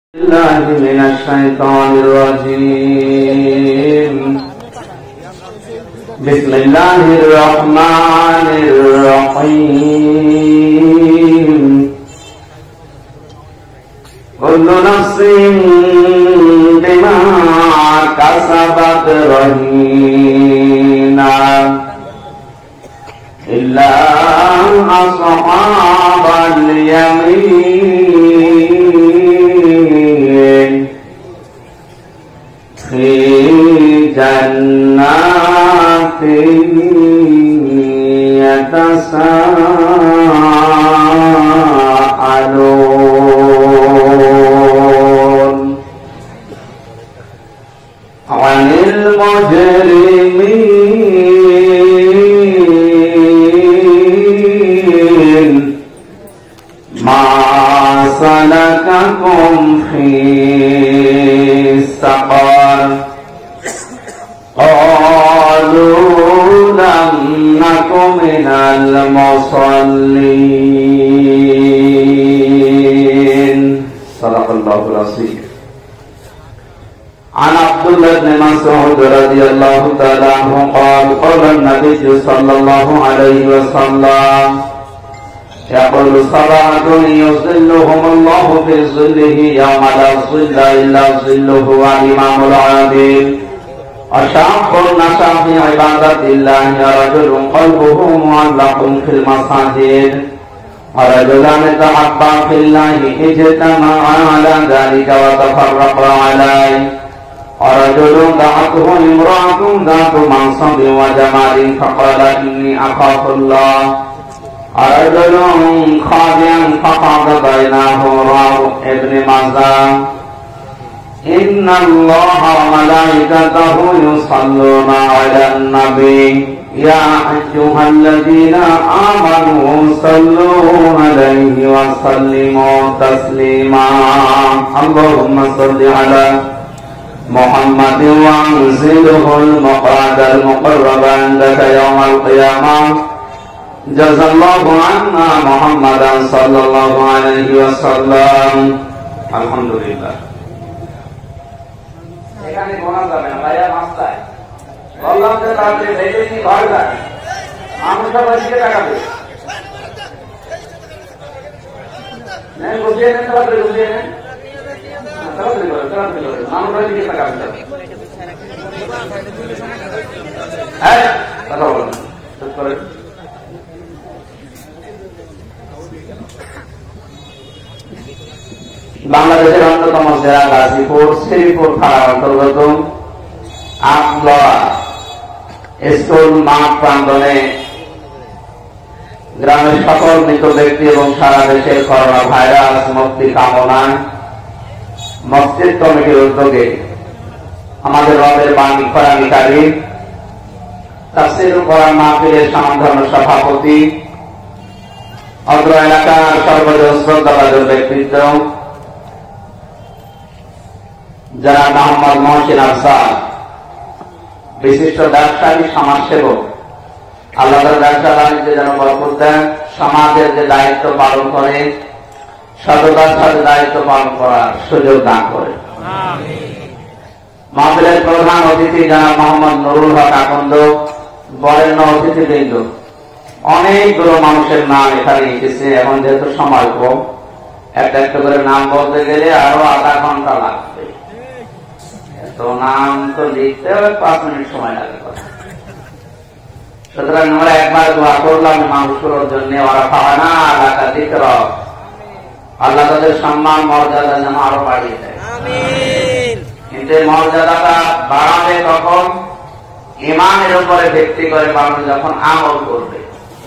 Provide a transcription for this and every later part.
الله من الشيطان الرجيم. بسم الله الرحمن الرحيم. كل نفس بما كسبت رهينة إلا أصحاب اليمين في جنات يتساءلون عن المجرمين ما سلككم في سقر قالوا لم نك من المصلين. صدق الله العظيم. عن عبد الله بن مسعود رضي الله تعالى عنه قال قال النبي صلى الله عليه وسلم يقول سبعة يظلهم الله في ظله يوم لا ظل إلا ظله والإمام العادل وشاب نشأ في عبادة الله ورجل قلبه معلق في المساجد ورجلان تحبا في الله اجتمعا على ذلك وتفرقا عليه ورجل دعته امرأة ذات منصب وجمال فقال إني أخاف الله ورجل خادعا فقعد بينه رواه ابن ماجه. إن الله وملائكته يصلون على النبي يا أيها الذين آمنوا صلوا عليه وسلموا تسليما. اللهم صل على محمد وانزله المقعد المقرب عندك يوم القيامة. جزا الله عنا محمدا صلى الله عليه وسلم. الحمد لله. এখানে গোনা যাবে না ভাইয়া মাস্টার বললাম যে তাড়াতাড়ি ভেবে নিয়ে ঘর যায় মানুষটা বসে টাকাবে নেন বুঝিয়ে নেন তাড়াতাড়ি বুঝিয়ে নেন তাড়াতাড়ি করে মানুষটা দিকে টাকাবে হ্যাঁ কথা বলুন চুপ করে। বাংলাদেশের অন্যতম জেলা গাজীপুর শ্রীপুর থানার অন্তর্গত আমলরা স্কুল মাঠ প্রাঙ্গণে গ্রামের সকল মৃত ব্যক্তি এবং সারা দেশের করোনা ভাইরাস মুক্তি কামনায় মসজিদ কমিটির উদ্যোগে আমাদের রবের বাণী কোরআনকারী তাফসীরুল কোরআন মাহফিলের সম্মানিত সভাপতি অত্র এলাকার সর্বজন শ্রদ্ধাভাজন ব্যক্তিত্ব যারা মোহাম্মদ মহসিন আফসার বিশিষ্ট ব্যবসায়ী সমাজসেবক আল্লাহ ব্যবসা বাণিজ্যে যেন বরকত দেন, সমাজের যে দায়িত্ব পালন করে সততার সাথে দায়িত্ব পালন করার সুযোগ দান করে। মাহফিলের প্রধান অতিথি যারা মোহাম্মদ নুরুল হক আকন্দ, বরেণ্য অতিথিবৃন্দ, অনেকগুলো মানুষের নাম এখানে এসেছে। এখন যেহেতু সময় কম, একটা একটা করে নাম বলতে গেলে আরো আধা ঘন্টা লাগবে। তো নাম তো লিখতে 5 মিনিট সময় লাগে। সুতরাং আমরা একবার দোয়া করলাম মানুষগুলোর জন্য, ওরা পাওয়া না এলাকা দিতে আল্লাহ তাদের সম্মান মর্যাদা যেন আরো বাড়িয়ে দেয়। কিন্তু মর্যাদাটা বাড়াবে তখন ইমানের উপরে ভিত্তি করে মানুষ যখন আমল করবে।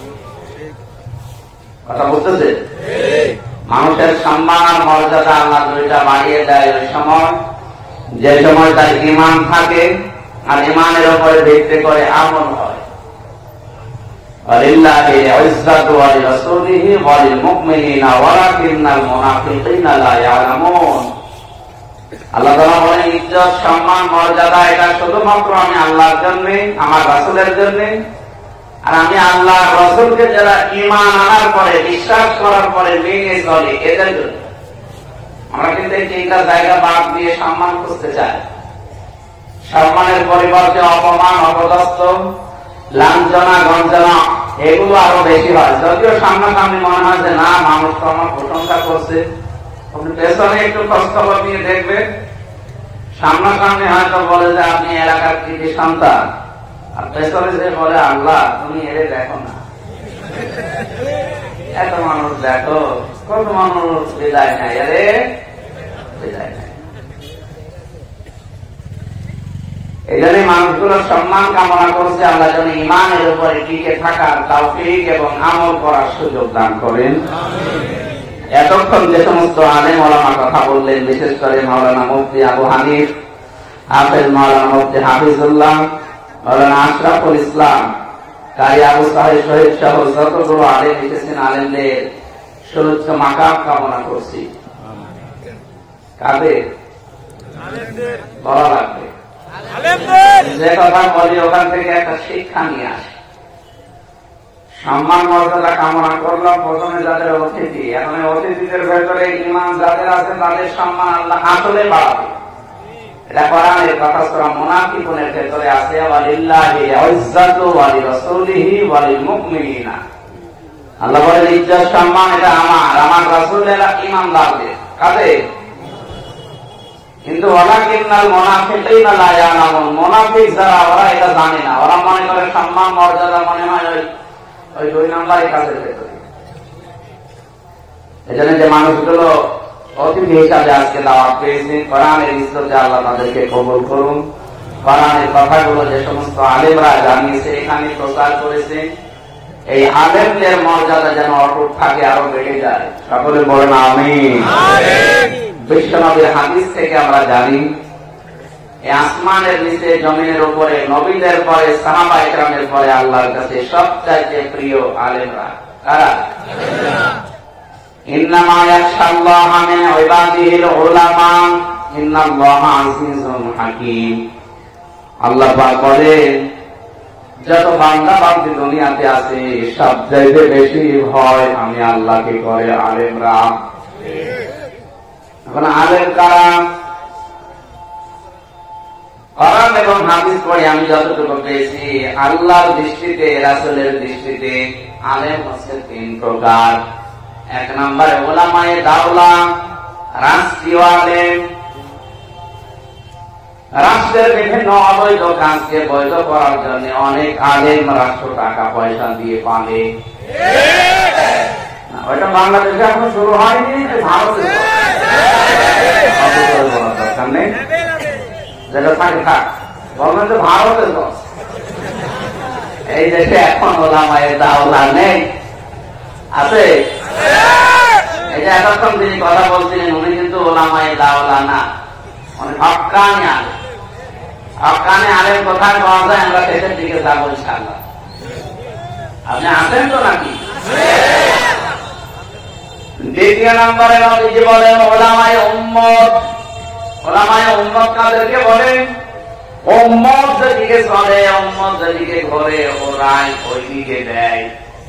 কথা বুঝতেছে? মানুষের সম্মান আর মর্যাদা আল্লাহ দুইটা বাড়িয়ে দেয় ওই সময় যে সময় তার ইমান থাকে আর ইমানের উপরে ভিত্তি করে আমল হয়। ওয়ালিল্লাহি ইজ্জাতু ওয়া লিরাসূলিহি ওয়া লিল মুমিনিনা ওয়ালাকিন্নাল মুনাফিকিনা লা ইয়ালামুন। আল্লাহ তাআলা বলেন ইজ্জত সম্মান মর্যাদা এটা শুধুমাত্র আমি আল্লাহর জন্য, আমার রাসূলের জন্য, আর আমি আল্লাহ রাসূলকে যারা ঈমান আনার পরে বিশ্বাস করার পরে মেনে চলে এদের জন্য। আমরা কিন্তু এই তিনটা জায়গা বাদ দিয়ে সম্মান খুঁজতে চাই। সম্মানের পরিবর্তে অপমান, অপদস্থ, লাঞ্ছনা, গঞ্জনা এগুলো আরো বেশি হয়। যদিও সামনাসামনি মনে হয় যে না, মানুষ তো আমার প্রশংসা করছে, আপনি পেছনে একটু খোঁজ খবর নিয়ে দেখবেন, সামনাসামনি হয়তো বলে যে আপনি এলাকার কৃতি সন্তান, আর পেছনে যে বলে আল্লাহ তুমি এরে দেখো না, এত মানুষ দেখো, কত মানুষ বিদায় নাই, আরে বিদায় নাই। এই জন্য মানুষগুলোর সম্মান কামনা করছে আল্লাহ যেন ঈমানের উপরে টিকে থাকার তাওফীক এবং আমল করার সুযোগ দান করেন। এতক্ষণ যে সমস্ত আলেম ওলামা কথা বললেন, বিশেষ করে মাওলানা মুফতি আবু হানিফ, হাফেজ মাওলানা মুফতি হাফিজুল্লাহ, মাওলানা আশরাফুল ইসলাম, কারি আবু সাহেব শহীদ সহ যতগুলো আলেম লিখেছেন, আলেমদের সুরুচ্চ মাকাম কামনা করছি। কাদের বলা লাগবে? যে কথা বলি ওখান থেকে একটা শিক্ষা নিয়ে আসে। সম্মান মর্যাদা কামনা করলাম প্রথমে যাদের অতিথি, এখন অতিথিদের ভেতরে ঈমান যাদের আছে তাদের সম্মান আল্লাহ আসলে বাড়াবে। এটা কোরআনের কথা, সূরা মুনাফিকুনের ভেতরে আছে, ওয়ালিল্লাহি ইজ্জাতু ওয়া লিরাসূলিহি ওয়া লিল মুমিনিনা। আল্লাহ বলেন ইজ্জত সম্মান এটা আমার রাসূলের, ঈমানদারদের। কাদের? কিন্তু ওয়ালাকিন্নাল মুনাফিকিনা লা ইয়ালামুন, মুনাফিক যারা ওরা এটা জানে না, ওরা মনে করে সম্মান মর্যাদা মনে হয় ওই 2 নম্বরের কাজের ভেতরে। এজন্য যে মানুষগুলো অতিথি হিসাবে আজকে দাওয়াত পেয়েছে, কোরআনের ইজ্জতে আল্লাহ তাদেরকে কবুল করুন। কোরআনের কথাগুলো যে সমস্ত আলেমরা জানিয়েছে, এখানে প্রচার করেছে, এই আলেমদের মর্যাদা যেন অটুট থাকে, আরো বেড়ে যায়। সকলে বলেন আমিন। বিশ্বনবীর হাদিস থেকে আমরা জানি এই আসমানের নিচে জমিনের উপরে নবীদের পরে সাহাবা ইকরামের পরে আল্লাহর কাছে সবচাইতে প্রিয় আলেমরা কারা? ইন্নামা ইয়াখশাল্লাহা মিন ইবাদিহিল উলামা ইন্নাল্লাহা আজিজুন হাকীম। আল্লাহ পাক বলেন যত বান্দা বান্দি দুনিয়াতে আছে সবচাইতে বেশি ভয় আমি আল্লাহকে করে আলেমরা। এখন আলেম কারা? কোরআন এবং হাদিস পড়ে আমি যতটুকু পেয়েছি, আল্লাহর দৃষ্টিতে, রাসূলের দৃষ্টিতে আলেম হচ্ছে 3 প্রকার। 1 নম্বরে উলামায়ে দাওলা, রাষ্ট্রীয় আলেম, রাষ্ট্রের বিভিন্ন অবৈধ কাজকে বৈধ করার জন্য অনেক আলেম রাষ্ট্র টাকা পয়সা দিয়ে পালে। ওইটা বাংলাদেশে এখন শুরু হয়নি, ভারতে দরকার নেই, যেটা থাকে থাক, বলবেন যে ভারতের দোষ। এই দেশে এখন ওলামায়ে দাওলা নেই, আছে? এই যে এতক্ষণ তিনি কথা বলছিলেন উনি কিন্তু ওলামায়ে দাওলা না, অনেক হক্কানি আলেম। হক্কানি আলেম কোথায় পাওয়া যায় আমরা শেষের দিকে যাবো ইনশাআল্লাহ। আপনি আছেন তো নাকি? দ্বিতীয় নম্বরে নবীজি বলেন উলামায়ে উম্মত। উলামায়ে উম্মত কাদেরকে বলেন? উম্মত যেদিকে চলে, উম্মত যেদিকে ঘরে, ও রায় ওই দিকে দেয়।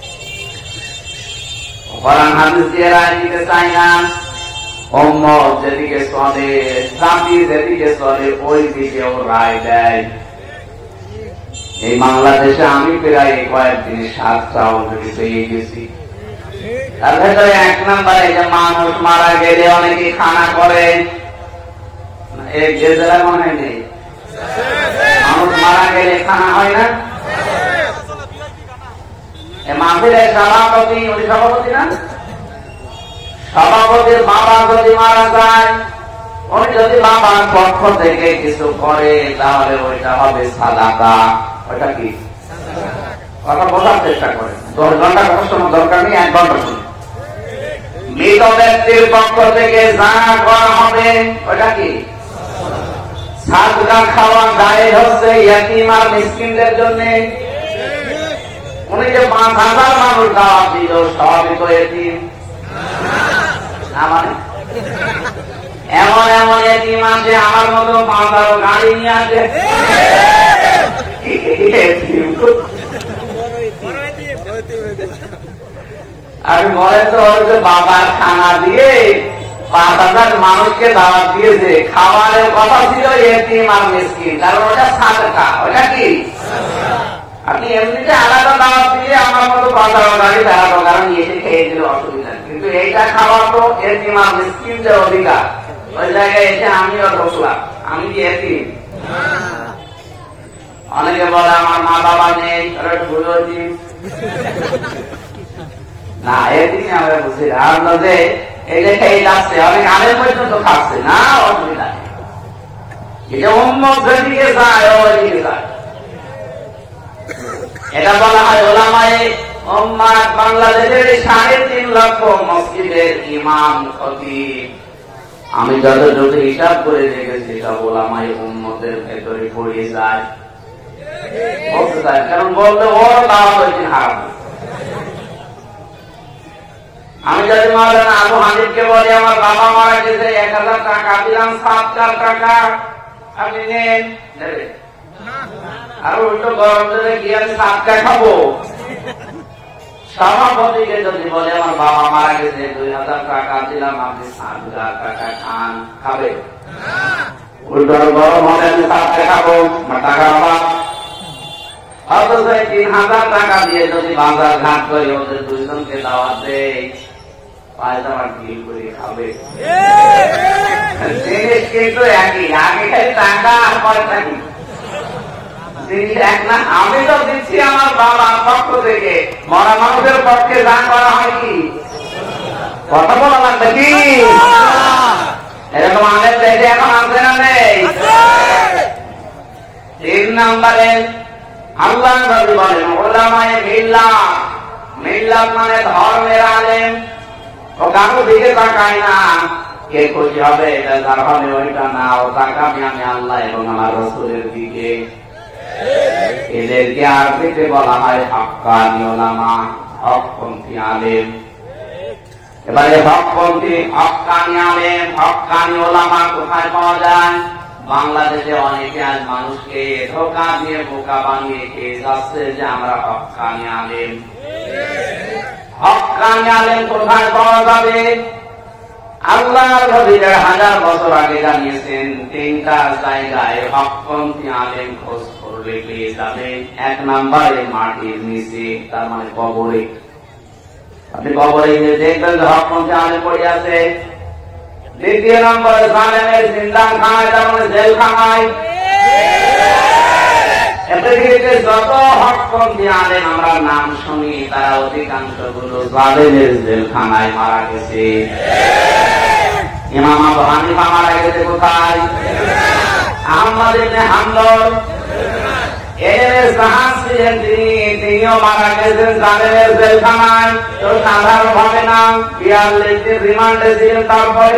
কোরআন হাদিস দিয়ে রায় দিতে চায় না। উম্মত যেদিকে চলে, জাতি যেদিকে চলে, ওই দিকে ও রায় দেয়। এই বাংলাদেশে আমি প্রায় কয়েকদিন 7টা অলরেডি পেয়ে গেছি। তার ভেতরে 1 নম্বরে যে মানুষ মারা গেলে অনেকে খানা করে, এই যে জেলা মনে নেই, মানুষ মারা গেলে খানা হয় না? মাহফিলের সভাপতি, উনি সভাপতি না? সভাপতির বাবা যদি মারা যায়, উনি যদি বাবার পক্ষ থেকে কিছু করে তাহলে ওইটা হবে সাদাকা। ওইটা কি? কথা বোঝার চেষ্টা করেন। 10 ঘন্টা কথা শোনার দরকার নেই, 1 ঘন্টা শুনুন। মৃত ব্যক্তির পক্ষ থেকে যা করা হবে ওইটা কি? সাদকা খাওয়া দায় হচ্ছে ইয়াতীম আর মিসকিনদের জন্য। উনি যে 5,000 মানুষ দাওয়াত দিল, সবই তো ইয়াতীম না? মানে এমন এমন ইয়াতীম আছে আমার মতো 5,000 গাড়ি নিয়ে আসে। আমি বলে তো বাবার খানা দিয়ে 5,000 মানুষকে দাওয়াত দিয়েছে, খাবারের কথা ছিল এতিম আর মিসকিন, কারণ ওটা সাদকা। ওটা কি? আপনি এমনিতে আলাদা দাওয়াত দিয়ে আমার মতো 5,000 গাড়ি দাঁড়াবো, কারণ এসে খেয়ে দিলে অসুবিধা, কিন্তু এইটা খাওয়া তো এতিম আর মিসকিনদের অধিকার। ওই জায়গায় এসে আমিও ঢুকলাম, আমি কি এতিম? অনেকে বলে আমার মা বাবা নেই, ভুল হচ্ছি না, এদিন আমরা বুঝি না যে এই যে খেয়ে যাচ্ছে, অনেক আলেম পর্যন্ত খাচ্ছে না, অসুবিধা নেই। এটা উম্মত যেদিকে যায় ওইদিকে যায়। এটা বলা হয় ওলামায়ে উম্মাত বাংলাদেশের 3.5 লক্ষ মসজিদের ইমাম খতিব। আমি যতটুকু হিসাব করে দেখেছি সব ওলামায়ে উম্মতের ভেতরে পড়ে যায়, বলতে চায়, কারণ বলতে ওর দাওয়াত হয়েছে হারাম। আমি যদি মাওলানা আবু হানিফকে বলি আমার বাবা মারা গেছে, 1,000 টাকা দিলাম, 7,000 টাকা আপনি নেন, দেবে? আর উল্টো গরম দিলে গিয়ে আমি 7 টাকা খাবো। সভাপতিকে যদি বলে আমার বাবা মারা গেছে, 2,000 টাকা দিলাম, আপনি 7,000 টাকা খান, খাবে? উল্টো গরম হলে আমি 7 টাকা খাবো, টাকা অভাব। অথচ 3,000 টাকা দিয়ে যদি বাজার ঘাট করে ওদের 2 জনকে দাওয়াত দেয়, পায়জামা ডিল করে খাবে। জিনিস কিন্তু একই, আগে খালি টাকা আর পয়সা কি জিনিস এক না। আমি তো দিচ্ছি আমার বাবার পক্ষ থেকে, মরা মানুষের পক্ষে দান করা হয় কি? কথা বলা লাগবে কি? এরকম আলেম দেশে এখন আছে না নেই? 3 নম্বরে আল্লাহ নবী বলেন উলামায়ে মিল্লাত। মিল্লাত মানে ধর্মের আলেম। ও কারো দিকে তাকায় না, কে খুশি হবে এটা যার হবে ওইটা না, ও তাকাবে আমি আল্লাহ এবং আমার রাসূলের দিকে। এদেরকে আরবিতে বলা হয় হক্কানি উলামা, হকপন্থী আলেম। এবারে হকপন্থী হক্কানি আলেম, হক্কানি উলামা কোথায় পাওয়া যায়? বাংলাদেশে অনেকে আজ মানুষকে ধোঁকা দিয়ে বোকা বানিয়ে খেয়ে যাচ্ছে যে আমরা হক্কানি আলেম। হক্কানি আলেম কোথায় পাওয়া যাবে? আল্লাহর নবী 1,000 বছর আগে জানিয়েছেন 3টা জায়গায় হকপন্থী আলেম খোঁজ করলে পেয়ে যাবে। 1 নম্বরে মাটির নিচে, তার মানে কবরে। আপনি কবরে গিয়ে দেখবেন যে হকপন্থী আলেম পড়ে আছে। 2 নম্বরে জালেমের জিন্দাখানায়, তার মানে জেলখানায়। পৃথিবীতে যত হকপন্থী আলেম আমরা নাম শুনি তারা অধিকাংশ গুলো জালেমের জেলখানায় মারা গেছে। ইমাম আবু হানিফা মারা গেছে কোথায়? আহমদ ইবনে হাম্বল এর জাহাজ ছিলেন তিনিও মারা গেছেন জালেমের জেলখানায়। তো সাধারণ ভাবে না, 42 দিন রিমান্ডে ছিলেন। তারপরে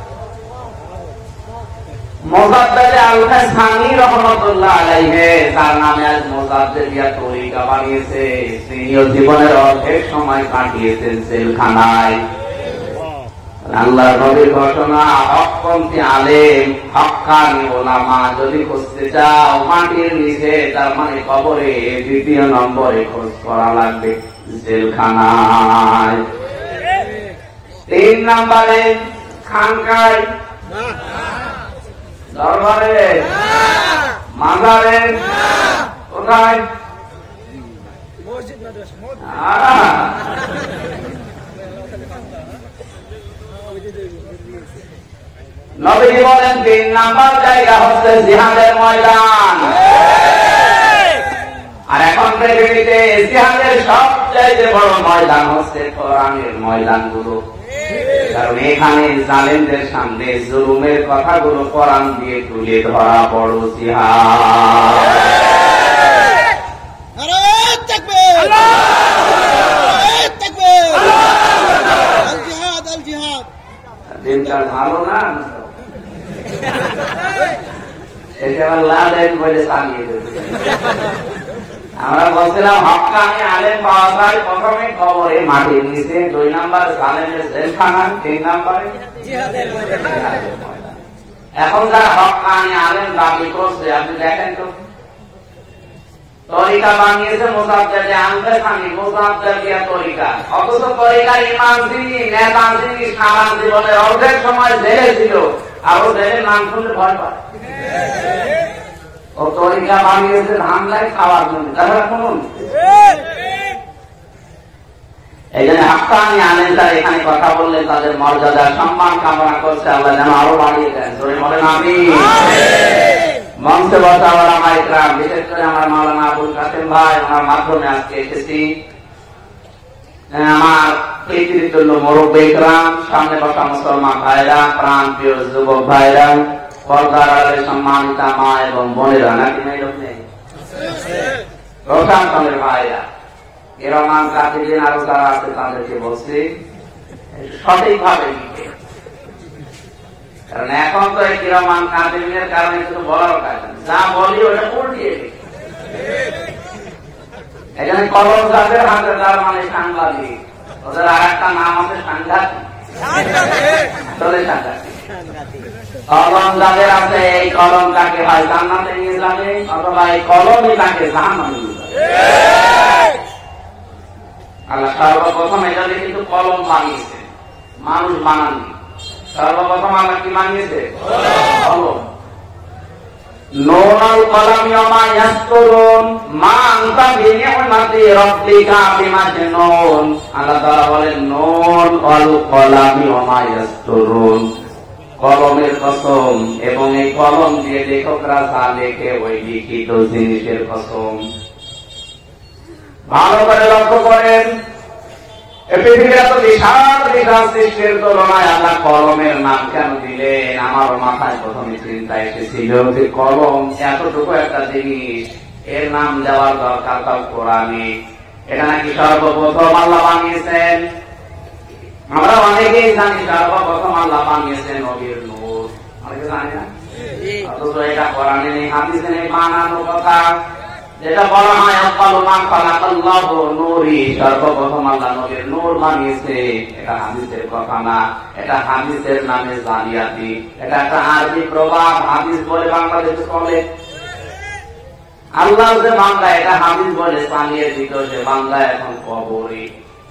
মোজাদ্দেদ আল-হাসানি রাহমাতুল্লাহ আলাইহি, তার নামে আজ মোজাদ্দেদিয়া তরিকা বানিয়েছে, তিনিও জীবনের অর্ধেক সময় কাটিয়েছেন জেলখানায়। আল্লাহর নবীর ঘোষণা, হকপন্থী আলেম, হক্কানি উলামা যদি খুঁজতে চাও মাটির নিচে, তার মানে কবরে 2 নম্বরে খোঁজ করা লাগবে, জেলখানায়। 3 নম্বরে খানকায়, দরবারে, মাজারে, কোথায়? নবীজি বলেন 3 নম্বর জায়গা হচ্ছে জিহাদের ময়দান। আর এখন পৃথিবীতে জিহাদের সবচেয়ে বড় ময়দান হচ্ছে কোরআনের ময়দানগুলো, কারণ এখানে জালেমদের সামনে জুলুমের কথাগুলো কোরআন দিয়ে তুলে ধরা বড় জিহাদ। দিনকাল ভালো না, আমরা বলছিলাম হক্কানি আলেম পাওয়া যায় প্রথমে কবরে মাটির নিচে, 2 নম্বর জালেমের জেলখানা, 3 নম্বরে জিহাদের ময়দান। এখন যারা হক্কানি আলেম দাবি করছে আপনি দেখেন তো তরিকা বানিয়েছে মুসাফিরকে আনতে খানি মুসাফির দিয়া তরিকা, অথচ তরিকার ইমাম যিনি নেতা যিনি সারা জীবনের অর্ধেক সময় জেলে ছিল, আরো জেলের নাম শুনলে ভয় পায়। ও তরিকা বানিয়েছে ধান্দায় খাওয়ার জন্য, তাহলে শুনুন। এই জন্য হাক্কানি আলেমরা এখানে কথা বললে তাদের মর্যাদা সম্মান কামনা করছে, আল্লাহ যেন আরো বাড়িয়ে দেন। জোরে বলেন আমিন। মঞ্চে বসা ওলামা ইকরাম, বিশেষ করে আমার মাওলানা আবুল কাসেম ভাই, ওনার মাধ্যমে আজকে এসেছি। আমার পিতৃতুল্য মুরব্বী ইকরাম, সামনে বসা মুসলমান ভাইরা, প্রাণ প্রিয় যুবক ভাইরা, পর্দার আড়ালে সম্মানিতা মা এবং বোনেরা, নাকি মেয়ে লোক নেই, রোশানতলের ভাইরা, এরমান কাতিদিন আরো যারা আছে তাদেরকে বলছি সঠিকভাবে লিখে, কারণ এখন তো এই কিরমান কাতিদিনের কারণে কিছু বলার কাজ নেই, যা বলি ওটা উল্টিয়ে লিখে। এখানে কলম যাদের হাতে তার মানে সাংবাদিক, ওদের আর একটা নাম আছে সাংঘাতিক। চলে সাংঘাতিক কলম যাদের আছে, এই কলম তাকে হয় জান্নাতে নিয়ে যাবে, অথবা এই কলমই তাকে জাহান্নামে নিয়ে যাবে। আল্লাহ সর্বপ্রথম এটাকে কিন্তু কলম বানিয়েছে, মানুষ বানাননি। সর্বপ্রথম আল্লাহ কি বানিয়েছে? কলম। নুনুল কলামি ওয়া মা ইয়াসতুরুন মা আনতা বিনি'মাতি রাব্বিকা বিমাজনুন। আল্লাহ তাআলা বলেন নুন ওয়াল কলামি ওয়া মা ইয়াসতুরুন, কলমের কসম, এবং এই কলম দিয়ে লেখকরা যা লেখে ওই লিখিত জিনিসের কসম। ভালো করে লক্ষ্য করেন, পৃথিবীর এত বিশাল বিশাল সৃষ্টির তুলনায় আল্লাহ কলমের নাম কেন দিলেন? আমার মাথায় প্রথমে চিন্তা এসেছিল যে কলম এতটুকু একটা জিনিস, এর নাম দেওয়ার দরকার তাও কোরআনে। এটা নাকি সর্বপ্রথম আল্লাহ বানিয়েছেন। আমরা অনেকেই জানি সর্বপ্রথম আল্লাহ বানিয়েছেন নবীর নূর, অনেকে জানি না, অথচ এটা কোরআনে নেই, হাদিসে নেই, বানানো কথা। যেটা বলা হয় সর্বপ্রথম আল্লাহ নবীর নূর বানিয়েছে, এটা হাদিসের কথা না, এটা হাদিসের নামে জালিয়াতি। এটা একটা আরবি প্রবাদ, হাদিস বলে বাংলাদেশে চলে। আল্লাহ যে বাংলা এটা হাদিস বলে চালিয়ে দিত, সে বাংলা এখন কবরে।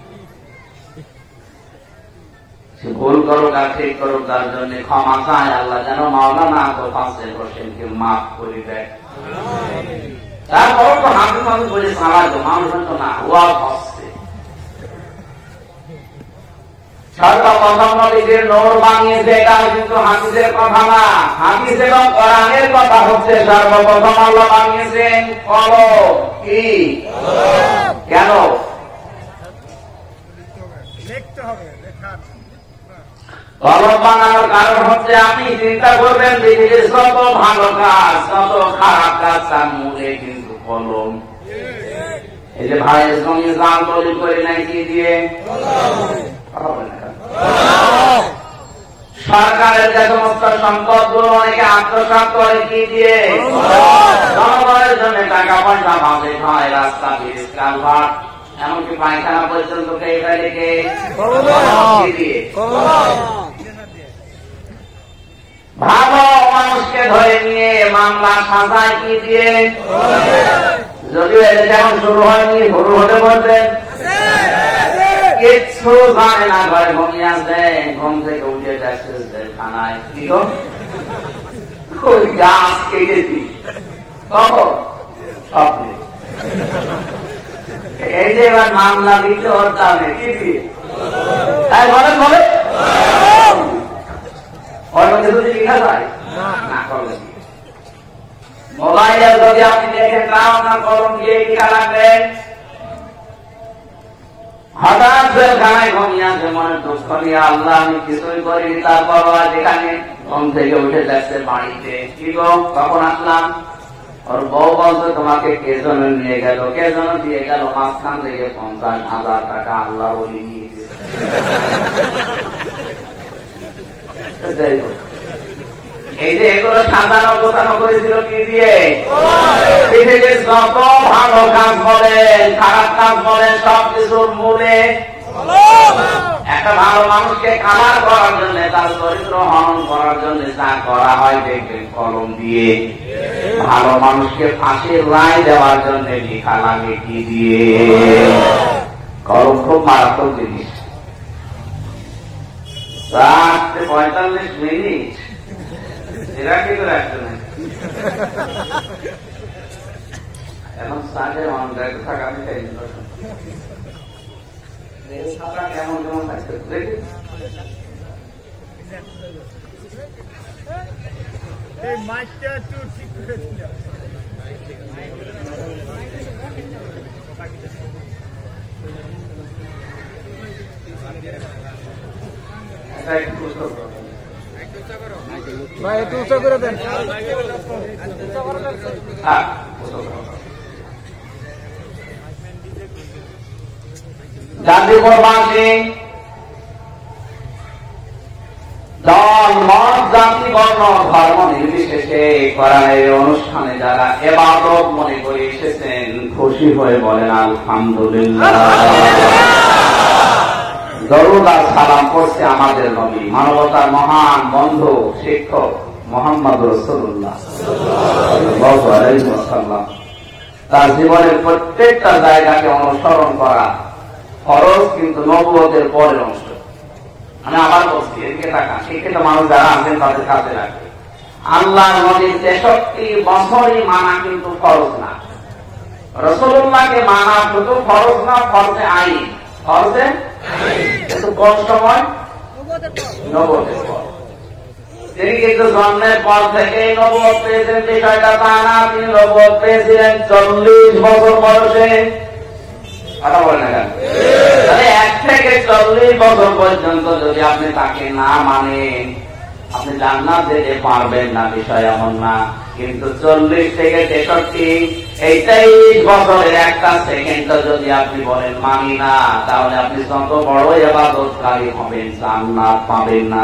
সে ভুল করুক আর ঠিক করুক, তার জন্য ক্ষমা চায় আল্লাহ, যেন মাওলানা তো ফাসিল হোসেনকে মাফ করে দেয়। তারপর তো হাদিস মানুষ বলে চালাতো, মানুষ তো না, ওয়াজ হচ্ছে। সর্বপ্রথম নবীর নূর বানিয়েছে, এটা কিন্তু হাদিসের কথা না, হাদিস এবং কোরআনের কথা হচ্ছে সর্বপ্রথম আল্লাহ বানিয়েছেন কলম। কি কেন? কলম বানানোর কারণ হচ্ছে, আপনি চিন্তা করবেন পৃথিবীর যত ভালো কাজ, যত খারাপ কাজ, তার মূলে কিন্তু কলম। এই যে ভাইয়ের সঙ্গে জাল তৈরি করে নাই কি দিয়ে? সরকারের যে সমস্ত সম্পদ গুলো অনেকে আত্মসাৎ করে কি দিয়ে? জনগণের জন্য টাকা পয়সা ভাবে হয়, রাস্তা ব্রিজ কালভার্ট, এমনকি পায়খানা পর্যন্ত লেগে দিয়ে। ভালো মানুষকে ধরে নিয়ে মামলা সাজায় কি দিয়ে? যদিও এটা যেমন শুরু হয়নি, শুরু হতে বলছেন কিচ্ছু জানে না, ঘরে ঘুমিয়ে আসবেন, ঘুম থেকে উঠে যাচ্ছে থানায়, কি গো ওই গাছ কেটেছি, কখন স্বপ্নে। এই যে এবার মামলা দিতে হচ্ছে কি দিয়ে? তাই বলেন বলে ওর মধ্যে যদি লেখা যায় না, করলে মোবাইলে যদি আপনি দেখেন নাও না কলম দিয়ে লেখা রাখবেন, হঠাৎ জেলখানায় ঘুমিয়ে আসবে, মনে দুঃখ নিয়ে আল্লাহ আমি কিছুই করিনি, তারপর যেখানে ঘুম থেকে উঠে যাচ্ছে বাড়িতে, কি গো কখন আসলাম? ওর বউ বলছে তোমাকে কে যেন নিয়ে গেল, কে যেন দিয়ে গেল, মাঝখান থেকে 50,000 টাকা আল্লাহ বলি নিয়ে গেছে। এই যে এগুলো সাজানো গোছানো করেছিল কি দিয়ে? পৃথিবীর যত ভালো কাজ বলেন, খারাপ কাজ বলেন, সবকিছুর মূলে একটা ভালো মানুষকে কালার করার জন্য, তার চরিত্র হনন করার জন্য যা করা হয় দেখবেন কলম দিয়ে। ভালো মানুষকে ফাঁসির রায় দেওয়ার জন্য লেখা লাগে কি দিয়ে? কলম খুব মারাত্মক জিনিস। 45 মিনিট এরা কি করে আসবে না? এখন সাজের অনলাইন থাকা আমি চাই কেমন কেমন থাকছে দেখি। ভাই একটু উঁচা করে দেন। জাতিবাসী দল মত জাতি বর্ণ ধর্ম নির্বিশেষে কোরআনের অনুষ্ঠানে যারা ইবাদত মনে করে এসেছেন খুশি হয়ে বলেন আলহামদুলিল্লাহ। দরুদ আর সালাম করছে আমাদের নবী, মানবতার মহান বন্ধু শিক্ষক মুহাম্মদ রাসূলুল্লাহ সাল্লাল্লাহু আলাইহি ওয়াসাল্লাম। তার জীবনের প্রত্যেকটা জায়গাকে অনুসরণ করা ফরজ, কিন্তু নবুয়তের পরের অংশ। আমি আবার বলছি, এদিকে তাকান, শিক্ষিত মানুষ যারা আছেন তাদের কাছে রাখবে। আল্লাহর নবীর 63 বছরই মানা কিন্তু ফরজ না। রাসূলুল্লাহকে মানা শুধু ফরজ না, ফরজে আইন। ফরজে কিন্তু কোন সময়? নবুয়তের পর। তিনি কিন্তু জন্মের পর থেকে নবুয়ত পেয়েছেন বিষয়টা তা না। তিনি নবুয়ত পেয়েছিলেন 40 বছর বয়সে। কথা বলেন না কেন? 1 থেকে 40 বছর পর্যন্ত যদি আপনি তাকে না মানেন, আপনি জান্নাত যেতে পারবেন না, বিষয় এমন না। কিন্তু 40 থেকে 63 এই 23 বছরের একটা সেকেন্ড যদি আপনি বলেন মানি না, তাহলে আপনি যত বড় ইবাদতকারী হবেন জান্নাত পাবেন না।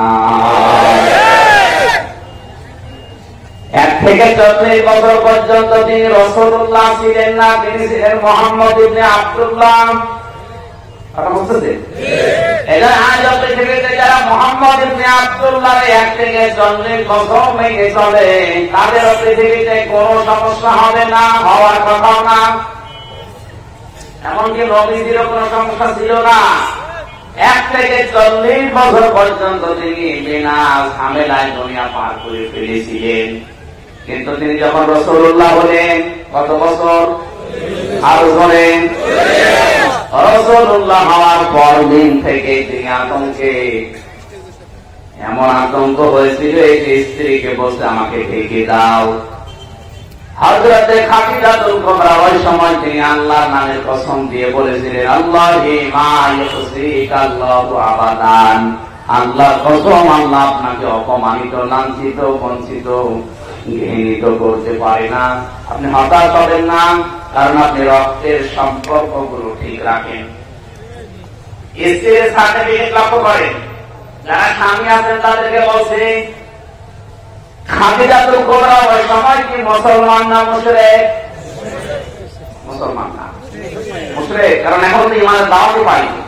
1 থেকে 40 বছর পর্যন্ত তিনি রাসূলুল্লাহ ছিলেন না, তিনি ছিলেন মুহাম্মদ ইবনে আব্দুল্লাহ। কথা বুঝছেন? এরা আজ পৃথিবীতে যারা মুহাম্মদ ইবনে আব্দুল্লাহ 1 থেকে 40 বছর মেনে চলে, তাদের পৃথিবীতে কোনো সমস্যা হবে না, হওয়ার কথাও না। এমনকি নবীজিরও কোনো সমস্যা ছিল না। 1 থেকে 40 বছর পর্যন্ত তিনি বিনা ঝামেলায় দুনিয়া পার করে ফেলেছিলেন। কিন্তু তিনি যখন রাসূলুল্লাহ হলেন, কত বছর? আরো বলেন। রাসূলুল্লাহ হওয়ার পর দিন থেকে তিনি আতঙ্কে, এমন আতঙ্ক হয়েছিল এই যে স্ত্রীকে বলতে আমাকে ঢেকে দাও। হযরতে খাদিজাতুল কুবরা ওই সময় তিনি আল্লাহর নামের কসম দিয়ে বলেছিলেন, আল্লাহি মা ইউসিকাল্লাহু আবাদান। আল্লাহর কসম, আল্লাহ আপনাকে অপমানিত, লাঞ্ছিত, বঞ্চিত, ঘৃণিত করতে পারে না। আপনি হতাশ হবেন না, কারণ আপনি রক্তের সম্পর্কগুলো ঠিক রাখেন। স্ত্রীর সার্টিফিকেট লক্ষ্য করেন। যারা স্বামী আছেন তাদেরকে বলছে, খাদিজাতুল কুবরা ওই সময় কি মুসলমান না মুশরিক? মুসলমান না, মুশরিক। কারণ এখন তো ইমানের দাওয়াতই পাইনি।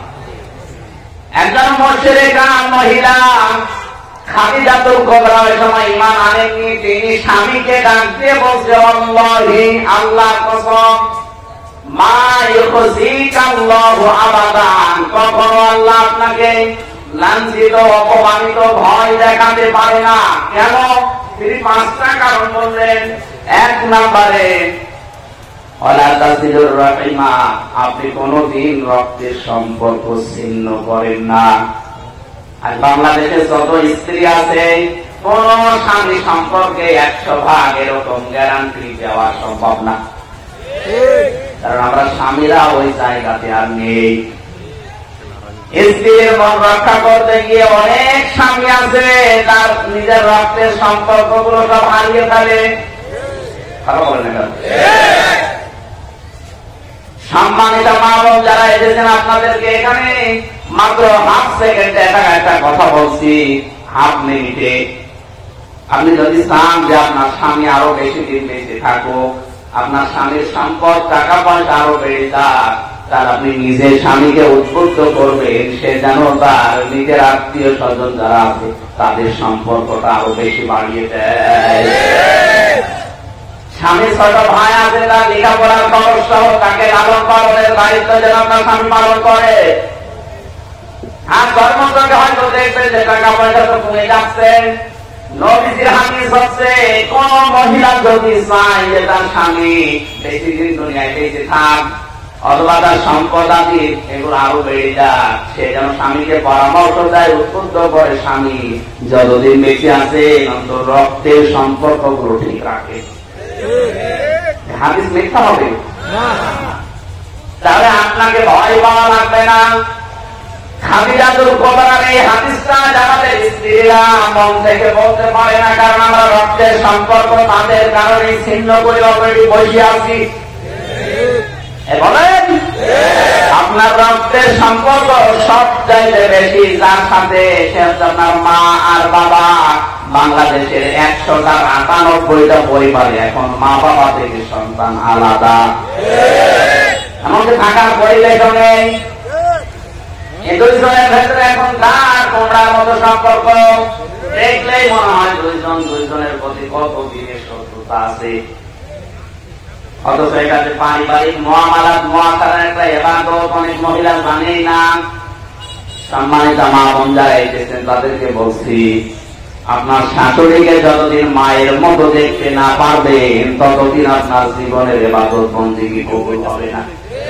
একজন মুশরিকা মহিলা খাদিজাতুল কুবরা ওই সময় ঈমান আনেননি। তিনি স্বামীকে ডাক দিয়ে বলছে, আল্লাহি, আল্লাহর কসম, মা ইউখজিকাল্লাহু আবাদান। কখনো আল্লাহ আপনাকে লাঞ্ছিত, অপমানিত, ভয় দেখাতে পারে না। কেন? তিনি 5টা কারণ বললেন। 1 নম্বরে, ওয়ালা তাসিলুর রাহিমা, আপনি কোনদিন রক্তের সম্পর্ক ছিন্ন করেন না। আর বাংলাদেশে যত স্ত্রী আছে, কোন স্বামী সম্পর্কে 100% এরকম গ্যারান্টি দেওয়া সম্ভব না। কারণ আমরা স্বামীরা ওই জায়গাতে আর নেই। স্ত্রীর মন রক্ষা করতে গিয়ে অনেক স্বামী আছে তার নিজের রক্তের সম্পর্কগুলো সব হারিয়ে ফেলে। ভালো বলেন না? সম্মানিত মা বোন যারা এসেছেন, আপনাদেরকে এখানে মাত্র হাফ সেকেন্ডে একটা কথা বলছি, হাফ মিনিটে। আপনি যদি চান যে আপনার স্বামী আরো বেশি দিন বেঁচে থাকুক, আপনার স্বামীর সম্পদ, টাকা পয়সা আরো বেড়ে যাক, তাহলে আপনি নিজের স্বামীকে উদ্বুদ্ধ করবেন সে যেন তার নিজের আত্মীয় স্বজন যারা আছে তাদের সম্পর্কটা আরো বেশি বাড়িয়ে দেয়। স্বামী ছোট ভাই আছে, তার লেখাপড়ার খরচ সহ তাকে লালন পালনের দায়িত্ব যেন আপনার স্বামী পালন করে। আর কর্মযোগে হয়তো দেখবেন যে টাকা পয়সা তো কমে যাচ্ছে। নবীজির হাদিস হচ্ছে, কোন মহিলা যদি চায় যে তার স্বামী বেশি দিন দুনিয়ায় বেঁচে থাক অথবা তার সম্পদ আদি এগুলো আরো বেড়ে যাক, সে যেন স্বামীকে পরামর্শ দেয়, উদ্বুদ্ধ করে স্বামী যতদিন বেঁচে আছে অন্তত রক্তের সম্পর্ক গুলো ঠিক রাখে। হাদিস মিথ্যা হবে? তাহলে আপনাকে ভয় পাওয়া লাগবে না। খাদিজাতুল কুবরার এই হাদিসটা আমাদের স্ত্রীরা মন থেকে বলতে পারে না, কারণ আমরা রক্তের সম্পর্ক তাদের কারণে ছিন্ন করে অলরেডি বসে আছি। বলেন, আপনার রক্তের সম্পর্ক সবচাইতে বেশি যার সাথে, সে হচ্ছে আপনার মা আর বাবা। বাংলাদেশের 198টা পরিবারে এখন মা বাবা থেকে সন্তান আলাদা, এমনকি থাকার পরিবেশ নেই। এই দুইজনের ভেতরে এখন তার কোমরার মতো সম্পর্ক, দেখলেই মনে হয় দুইজনের প্রতি কত দিনের শত্রুতা আছে। অথচ এটাতে পারিবারিক মুআমালাত মুআশারার একটা ইবাদত অনেক মহিলা জানেই না। সম্মানিত মা বোন যারা এসেছেন তাদেরকে বলছি, আপনার শাশুড়িকে যতদিন মায়ের মতো দেখতে না পারবেন ততদিন আপনার জীবনের ইবাদত বন্দেগী কবুল হবে না।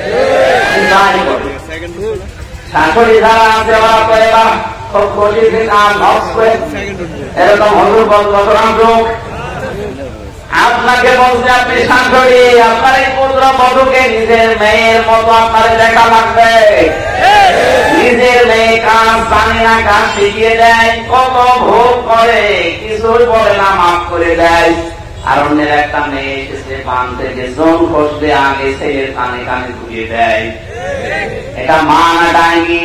শাশুড়ি যারা আছে ওরা তো এবার খুব খুশিতে কাজ হচ্ছে, এরকম হজুর বলতো। আপনাকে বলছে, আপনি শাশুড়ি, আপনার এই পুত্র বধূকে নিজের মেয়ের মতো আপনার দেখা লাগবে। নিজের মেয়ে কাজ জানে না, কাজ শিখিয়ে দেয়, কত ভোগ করে, কিছুই বলে না, মাফ করে দেয়। আর অন্যের একটা মেয়ে এসেছে পান থেকে জন খসলে আগে ছেলের কানে কানে ধুয়ে দেয়। এটা মা না ডাইনি?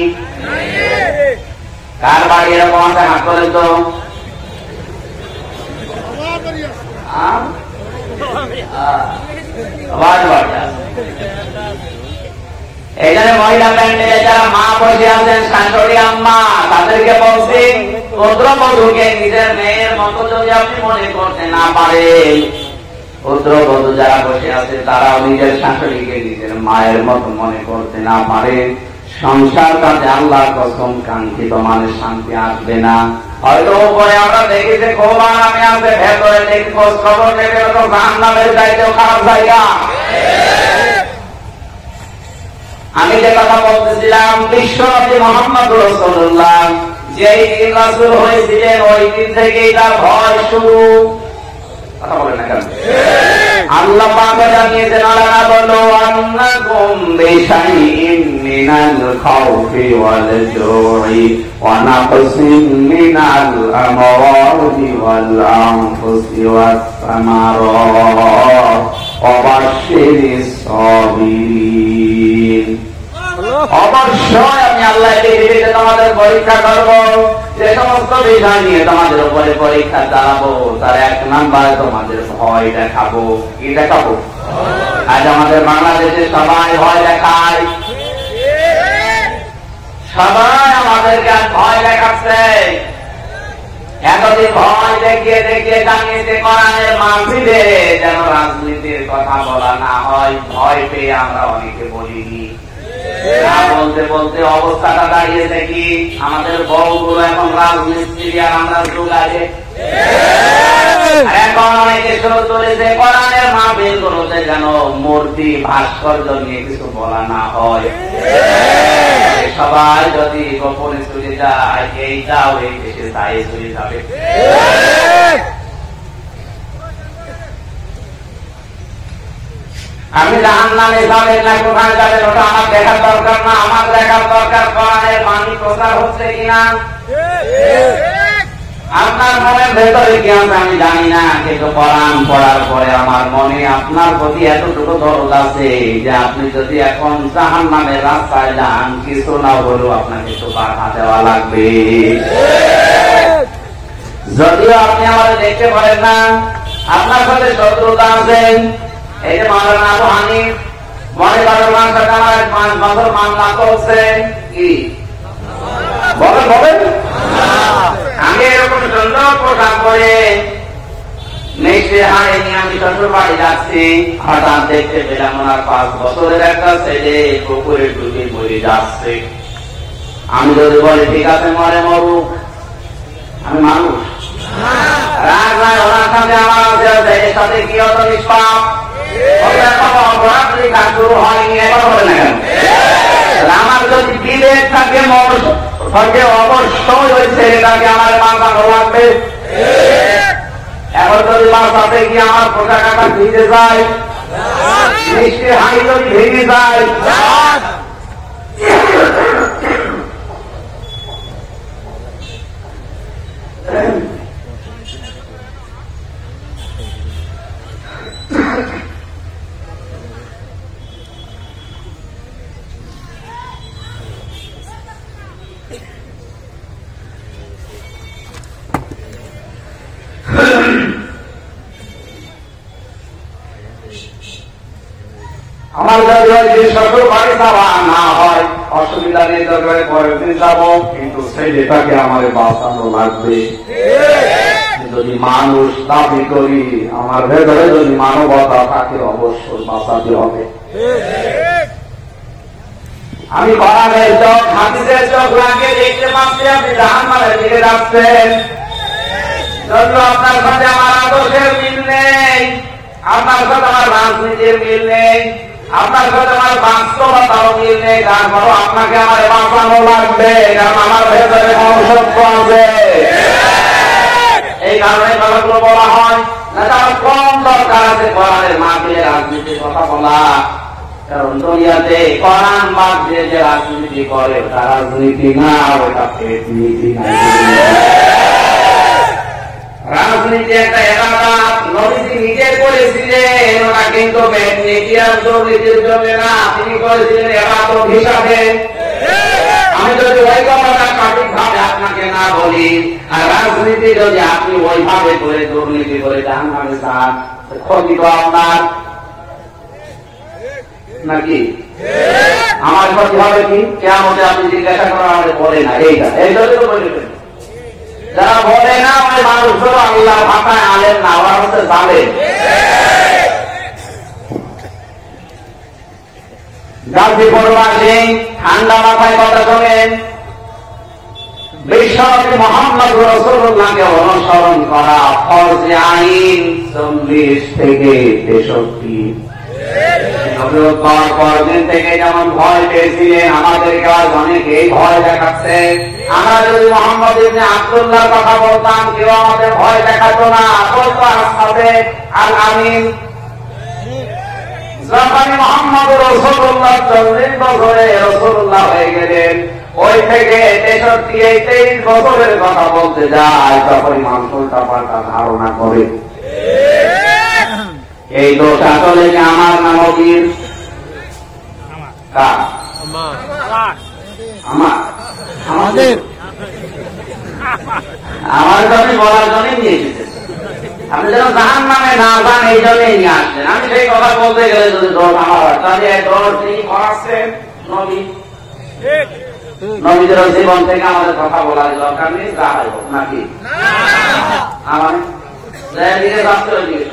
কার বাড়ি এরকম আছে? হাত করে তো। এখানে মহিলা প্যান্ডেলে যারা মা বসে আছেন, শাশুড়ি আম্মা, তাদেরকে বলছি, পুত্রবধূকে নিজের মেয়ের মতো যদি আপনি মনে করতে না পারেন, পুত্রবধূ যারা বসে আছে তারাও নিজের শাশুড়িকে নিজের মায়ের মতো মনে করতে না পারে, সংসার কাজে আল্লাহর কসম কাঙ্ক্ষিত মানে শান্তি আসবে না। হয়তো উপরে আমরা দেখি যে খুব আরামে আছে, ভেতরে দেখি খোঁজ খবর নেবে তো জাহান্নামের চাইতেও খারাপ জায়গা। আমি যে কথা বলতেছিলাম, বিশ্বনবী মুহাম্মদ রাসূলুল্লাহ যেই দিন রাসূল হয়েছিলেন ওই দিন থেকেই তার ভয় শুরু। কথা বলেন না কেন? আল্লাহ পাক জানিয়েছেন, আলা বলো আন্নাকুম বিশাইইন মিনাল খাউফি ওয়াল জুই ওয়া নাকসিম মিনাল আমওয়ালি ওয়াল আনফুসি ওয়াস সামারাত ওয়া বাশশিরিস সাবিরিন। অবশ্যই আমি আল্লাহ পৃথিবীতে তোমাদের পরীক্ষা করব, যে সমস্ত বিষয় নিয়ে তোমাদের উপরে পরীক্ষা চালাবো তার এক নাম্বারে তোমাদের ভয় দেখাবো। কি দেখাবো? আজ আমাদের বাংলাদেশে সবাই ভয় দেখায়, সবাই আমাদেরকে আজ ভয় দেখাচ্ছে। এতদিন ভয় দেখিয়ে দেখিয়ে জানিয়েছে কোরআনের মাহফিলে যেন রাজনীতির কথা বলা না হয়, ভয় পেয়ে আমরা অনেকে বলিনি। বলতে বলতে অবস্থাটা দাঁড়িয়েছে কি, আমাদের বউগুলো এখন রাজনীতি আর আমরা যুগালে। এখন অনেকে শুরু করেছে কোরআনের মাহফিল গুলোতে যেন মূর্তি ভাস্কর্য নিয়ে কিছু বলা না হয়। সবাই যদি গোপনে চলে যায়, এইটাও এই দেশে তাই চলে যাবে। আমি জাহান্নামে যাবেন না কোথায় যাবেন ওটা আমার দেখার দরকার না, আমার দেখার দরকার কোরআনের বাণী প্রচার হচ্ছে কিনা। আপনার মনের ভেতরে কি আছে আমি জানি না, কিন্তু কোরআন পড়ার পরে আমার মনে আপনার প্রতি এতটুকু দরদ আছে যে আপনি যদি এখন জাহান্নামের রাস্তায় যান, কিছু না হলেও আপনাকে তো বাধা দেওয়া লাগবে। যদিও আপনি আমাদের দেখতে পারেন না, আপনার সাথে শত্রুতা আছে। এই যে মাওলানা আবু হানিফ মনে করেন সাথে আমার 5 বছর মামলা করছে কি বলেন বলেন। আমি এরকম সুন্দর পোশাক পরে মিষ্টি হাড়ে নিয়ে আমি শ্বশুর বাড়ি যাচ্ছি, হঠাৎ দেখতে পেলাম ওনার 5 বছরের একটা ছেলে পুকুরে ডুবে মরে যাচ্ছে। আমি যদি বলি ঠিক আছে মরে মরুক, আমি মানুষ রাগ নাই ওনার সাথে আমার এর সাথে কি হতো নিষ্পাপ অপরাধ লেখা শুরু হয়নি এবার বলে না কেন? আমার যদি বিবেক থাকে অবশ্যই ওই ছেলেটাকে আমার বাঁচানো লাগবে। এখন যদি বাঁচাতে গিয়ে আমার পোশাক আটা ভিজে যায়, মিষ্টি হাঁড়ি যদি ভেঙে যায়, আমার যদি শ্বশুর বাড়ি যাওয়া না হয় অসুবিধা নেই, দরকারে পরের দিন যাবো, কিন্তু ছেলেটাকে আমার বাঁচানো লাগবে। যদি মানুষ দাবি করি, আমার ভেতরে যদি মানবতা থাকে অবশ্যই বাঁচাতে হবে। আমি কোরআনের চোখ হাদিসের চোখ লাগিয়ে দেখতে পাচ্ছি আপনি জাহান্নামের দিকে যাচ্ছেন। যদিও আপনার সাথে আমার আদর্শের মিল নেই, আপনার সাথে আমার রাজনীতির মিল নেই, আপনার সাথে আমার বাস্তবতাও মিল নেই, তারপরও আপনাকে আমার বাঁচানো লাগবে, কারণ আমার ভেতরে মনুষ্যত্ব আছে। এই কারণে কথাগুলো বলা হয় না, আমার কম দরকার আছে কোরআনের মাহফিলে রাজনীতির কথা বলা, কারণ দুনিয়াতে কোরআন বাদ দিয়ে যে রাজনীতি করে ওটা রাজনীতি না, ওটা পেটনীতি না। রাজনীতি একটা এলাকাত নবীজি নিজে করেছিলেন, ওটা কিন্তু পেটনীতি আর দুর্নীতির জন্য না, তিনি করেছিলেন ইবাদত হিসাবে। আমি যদি ওই কথাটা সঠিকভাবে আপনাকে না বলি, আর রাজনীতি যদি আপনি ওইভাবে করে দুর্নীতি করে জাহান্নামে যান, ক্ষতি তো আপনার নাকি? আমার ক্ষতি হবে কি? কেমন আপনি জিজ্ঞাসা করা আমাদের বলে না, এইটা তো বলে যারা বলে না ওই মানুষগুলো আল্লাহ ভাষায় আলেন না, ওরা হচ্ছে জালেম। গাজীপুরবাসী ঠান্ডা মাথায় কথা শোনেন, বিশ্বনবী মুহাম্মদ রাসূলুল্লাহকে অনুসরণ করা ফরজ আইন 40 থেকে 63। পরদিন থেকে যেমন ভয় পেয়েছিলেন, আমাদেরকে আজ অনেকেই ভয় দেখাচ্ছে। আমরা যদি মোহাম্মদ ইবনে আব্দুল্লাহর কথা বলতাম, কেউ আমাদের ভয় দেখাতো না, বলতো আসহাবে আল আমিন। যখন মুহাম্মদ রাসূলুল্লাহ 40 বছরে রাসূলুল্লাহ হয়ে গেলেন, ওই থেকে 63 বছরের কথা বলতে যায়, তখন মানুষ উল্টা পাল্টা ধারণা করে। এই দোষ আসলে কি আমার না নবীর? আমাদের আমার জন্য বলার জন্য নিয়ে এসেছেন। আপনি যেন জাহান্নামে না যান এই জন্যই নিয়ে আসছেন। আমি সেই কথা বলতে গেলে যদি দোষ আমার হয়, তাহলে দোষ তিনি করাচ্ছেন নবী। নবীদের জীবন থেকে আমাদের কথা বলার দরকার নেই, যা হয় হোক নাকি? আমার দিকে যাচ্ছে ওই দিকে।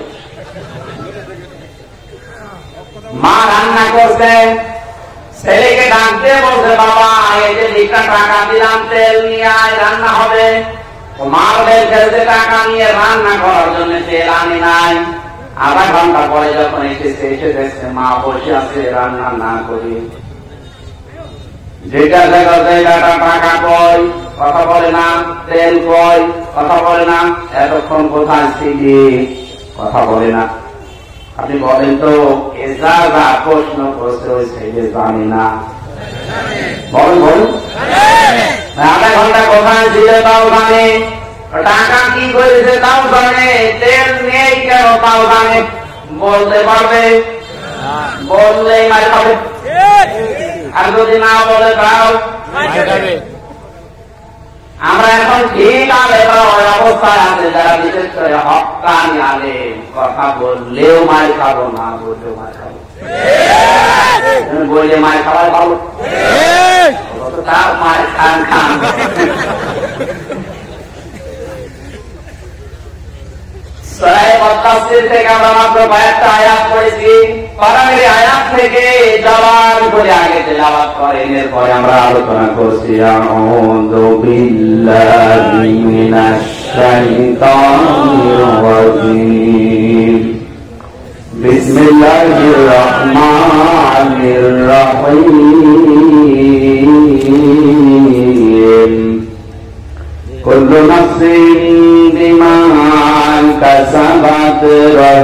মা রান্না করছে, ছেলেকে ডাকতে বলছে, বাবা এই যে 20 টাকা দিলাম, তেল নিয়ে আয়, রান্না হবে। মার বেলছে টাকা নিয়ে রান্না করার জন্য তেল আনি নাই। আধা ঘন্টা পরে যখন এসে দেখছে মা বসে আছে রান্না না করে, জিজ্ঞাসা করছে টাকা কই, কথা বলে না, তেল কই, কথা বলে না, এতক্ষণ কোথায় ছিলি, কথা বলে না। আপনি বলেন তো যা যা প্রশ্ন করছে ওই ছেলে জানি না, বলুন বলুন। আধা ঘন্টা কোথায় ছিল তাও জানে, টাকা কি করেছে তাও জানে, তেল নেই কেন তাও জানে। বলতে পারবে? বললেই মার খাবে, আর যদি না বলে তাও আমরা এখন ঠিক আলেমরা ওই অবস্থায় আছে, যারা বিশেষ করে হক্কানি আলেম, কথা বললেও মার খাবো, না বললেও মার খাবো। বললে মার খাওয়াই ভালো, তার মার খান খান। সূরা তাফসীর থেকে আমরা মাত্র কয়েকটা আয়াত পড়েছি। কোরআনের আয়াত থেকে জবান করে আগে তেলাওয়াত করেন, এরপরে আমরা আলোচনা করছি। আউযু বিল্লাহি মিনাশ শাইতানির রাজীম। বিসমিল্লাহির রহমানির রহিম। কুল্লু নাফসিন বিমা কাসাবাত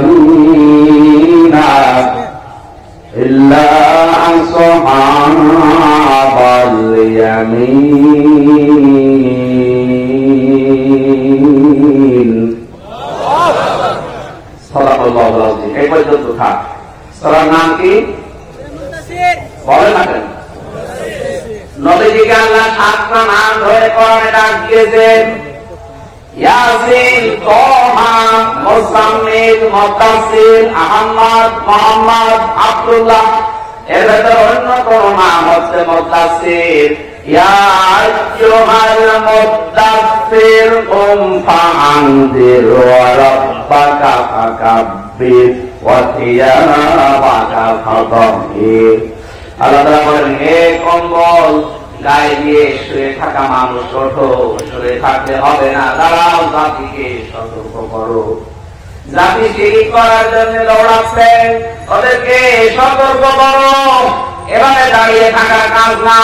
রহিনা ইল্লা আসহাবাল ইয়ামিন। সাল্লাল্লাহু আলাইহি। এই পর্যন্ত থাক। সূরার নাম কি বলেন না কেন? নবীজিকে আল্লাহ 7টা নাম ধরে কোরআনে ডাক দিয়েছেন। ইয়াসিন, তাহা, মুজাম্মিল, মুদাসসির, আহমদ, মুহাম্মদ, আব্দুল্লাহ। এর ভেতর অন্য কোন নাম হচ্ছে মুদাসসির। ইয়া আইয়ুহাল মুদাসসির কুম ফাআনদির ওয়া রাব্বাকা ফাকাব্বির ওয়া থিয়াবাকা ফাতাহহির। আল্লাহ তাআলা বলেন, হে কম্বল গায়ে দিয়ে শুয়ে থাকা মানুষ, ওঠো, শুয়ে থাকতে হবে না, দাঁড়াও, জাতিকে সতর্ক করো। জাতি শিরিক করার জন্য দৌড়াচ্ছে, ওদেরকে সতর্ক করো। এভাবে দাঁড়িয়ে থাকার কাজ না।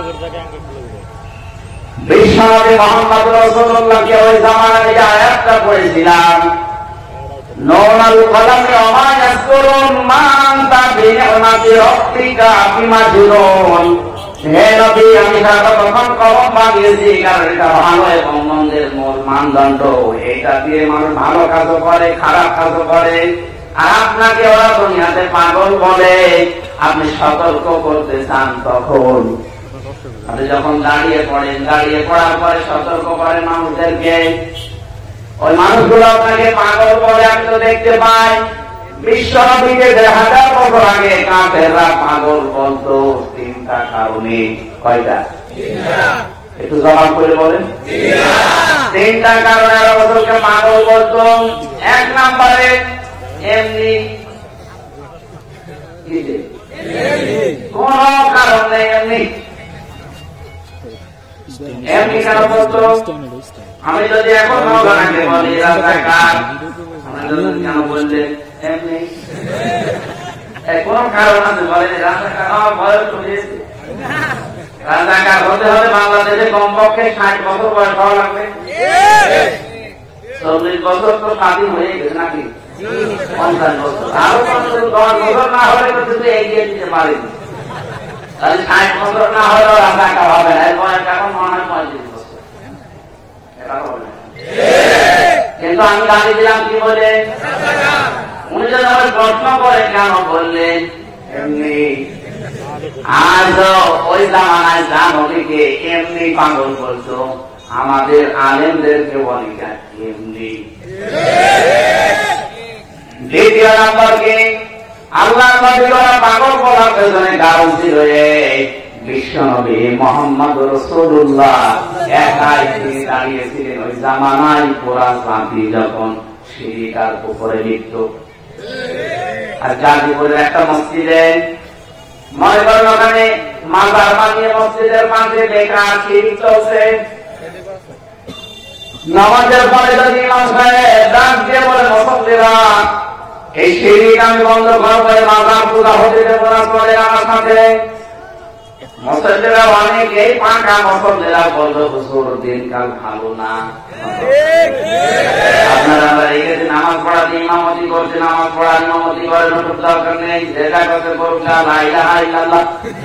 বিশ্বনবী মুহাম্মদ রাসূলুল্লাহকে ওই জামানায় যে আয়াতটা পড়েছিলাম, নওনাল কলামে ওমা ইয়াসকুরুন মা আনতা বিনি'মাতি রাব্বিকা বিমাজনুন। হে নবী, আমি তাকে তখন কলম বানিয়েছি কারণ এটা ভালো এবং মন্দের মূল মানদণ্ড। এটা দিয়ে মানুষ ভালো কাজও করে, খারাপ কাজও করে। আর আপনাকে ওরা দুনিয়াতে পাগল বলে। আপনি সতর্ক করতে চান, তখন আপনি যখন দাঁড়িয়ে পড়েন, দাঁড়িয়ে পড়ার পরে সতর্ক করেন মানুষদেরকে। ওই মানুষগুলো আপনাকে পাগল বলে, আমি তো দেখতে পাই। বিশ্বনবীকে 1000 বছর আগে কাফেররা পাগল বলতো 3টা কারণে। কয়টা? একটু জবাব করে বলেন। 3টা কারণে রাসূলকে পাগল বলতো। 1 নম্বরে এমনি, কোন কারণ নেই, এমনি এমনি কেন বলতো? আমি যদি এখন মৌলানাকে বলি রাজাকার, কেন বললেন এমনি? কোন কারণ আছে বলেন? রাজাকার আমার বয়স হয়েছে। রাজাকার হতে হবে বাংলাদেশে কমপক্ষে 60 বছর বয়স হওয়া লাগবে। 40 বছর তো স্বাধীন হয়ে গেছে নাকি? 50 বছর, আরো 10 বছর না হলে তো শুধু এগিয়ে দিতে পারেনি। তাহলে 60 বছর না হলেও রাজাকার হবে না। এর বয়স এখন মনে হয় 35 বছর। এটা হবে না। কিন্তু আমি গালি দিলাম কি বলে? উনি যদি আমার প্রশ্ন করে কেন বললেন এমনি? আজ ওই জামানায় যা নবীকে এমনি পাগল বলতো, আমাদের আলেমদেরকে বলি এমনি। দ্বিতীয় নম্বর কি? আল্লাহর নবীরা পাগল বলার পেছনে কারণ ছিল বিশ্বনবী মুহাম্মদ রাসূলুল্লাহ একাই তিনি দাঁড়িয়েছিলেন ওই জামানায়। পুরা জাতি যখন শিরিক আর কুফরে লিপ্ত। আর গাজীপুরের একটা মসজিদে মনে করেন ওখানে মাজার বানিয়ে মসজিদের পাশে বেকার শিরিক চলছে। নামাজের পরে যদি ইমাম সাহেব ডাক দিয়ে বলে, মুসল্লিরা এই শিরিক আমি বন্ধ করবো, মাজার পূজা হতে দেবো না, পরে আমার সাথে। মুসল্লিরা অনেকেই পাকা মুসল্লিরা বলল, হুজুর দিনকাল ভালো না। আপনারা রেখেছে নামাজ পড়াতে ইমামতি করছে, নামাজ পড়া ইমামতি করে নতুন দরকার নেই, যেটা করতে করুন না, লা ইলাহা ইল্লাল্লাহ।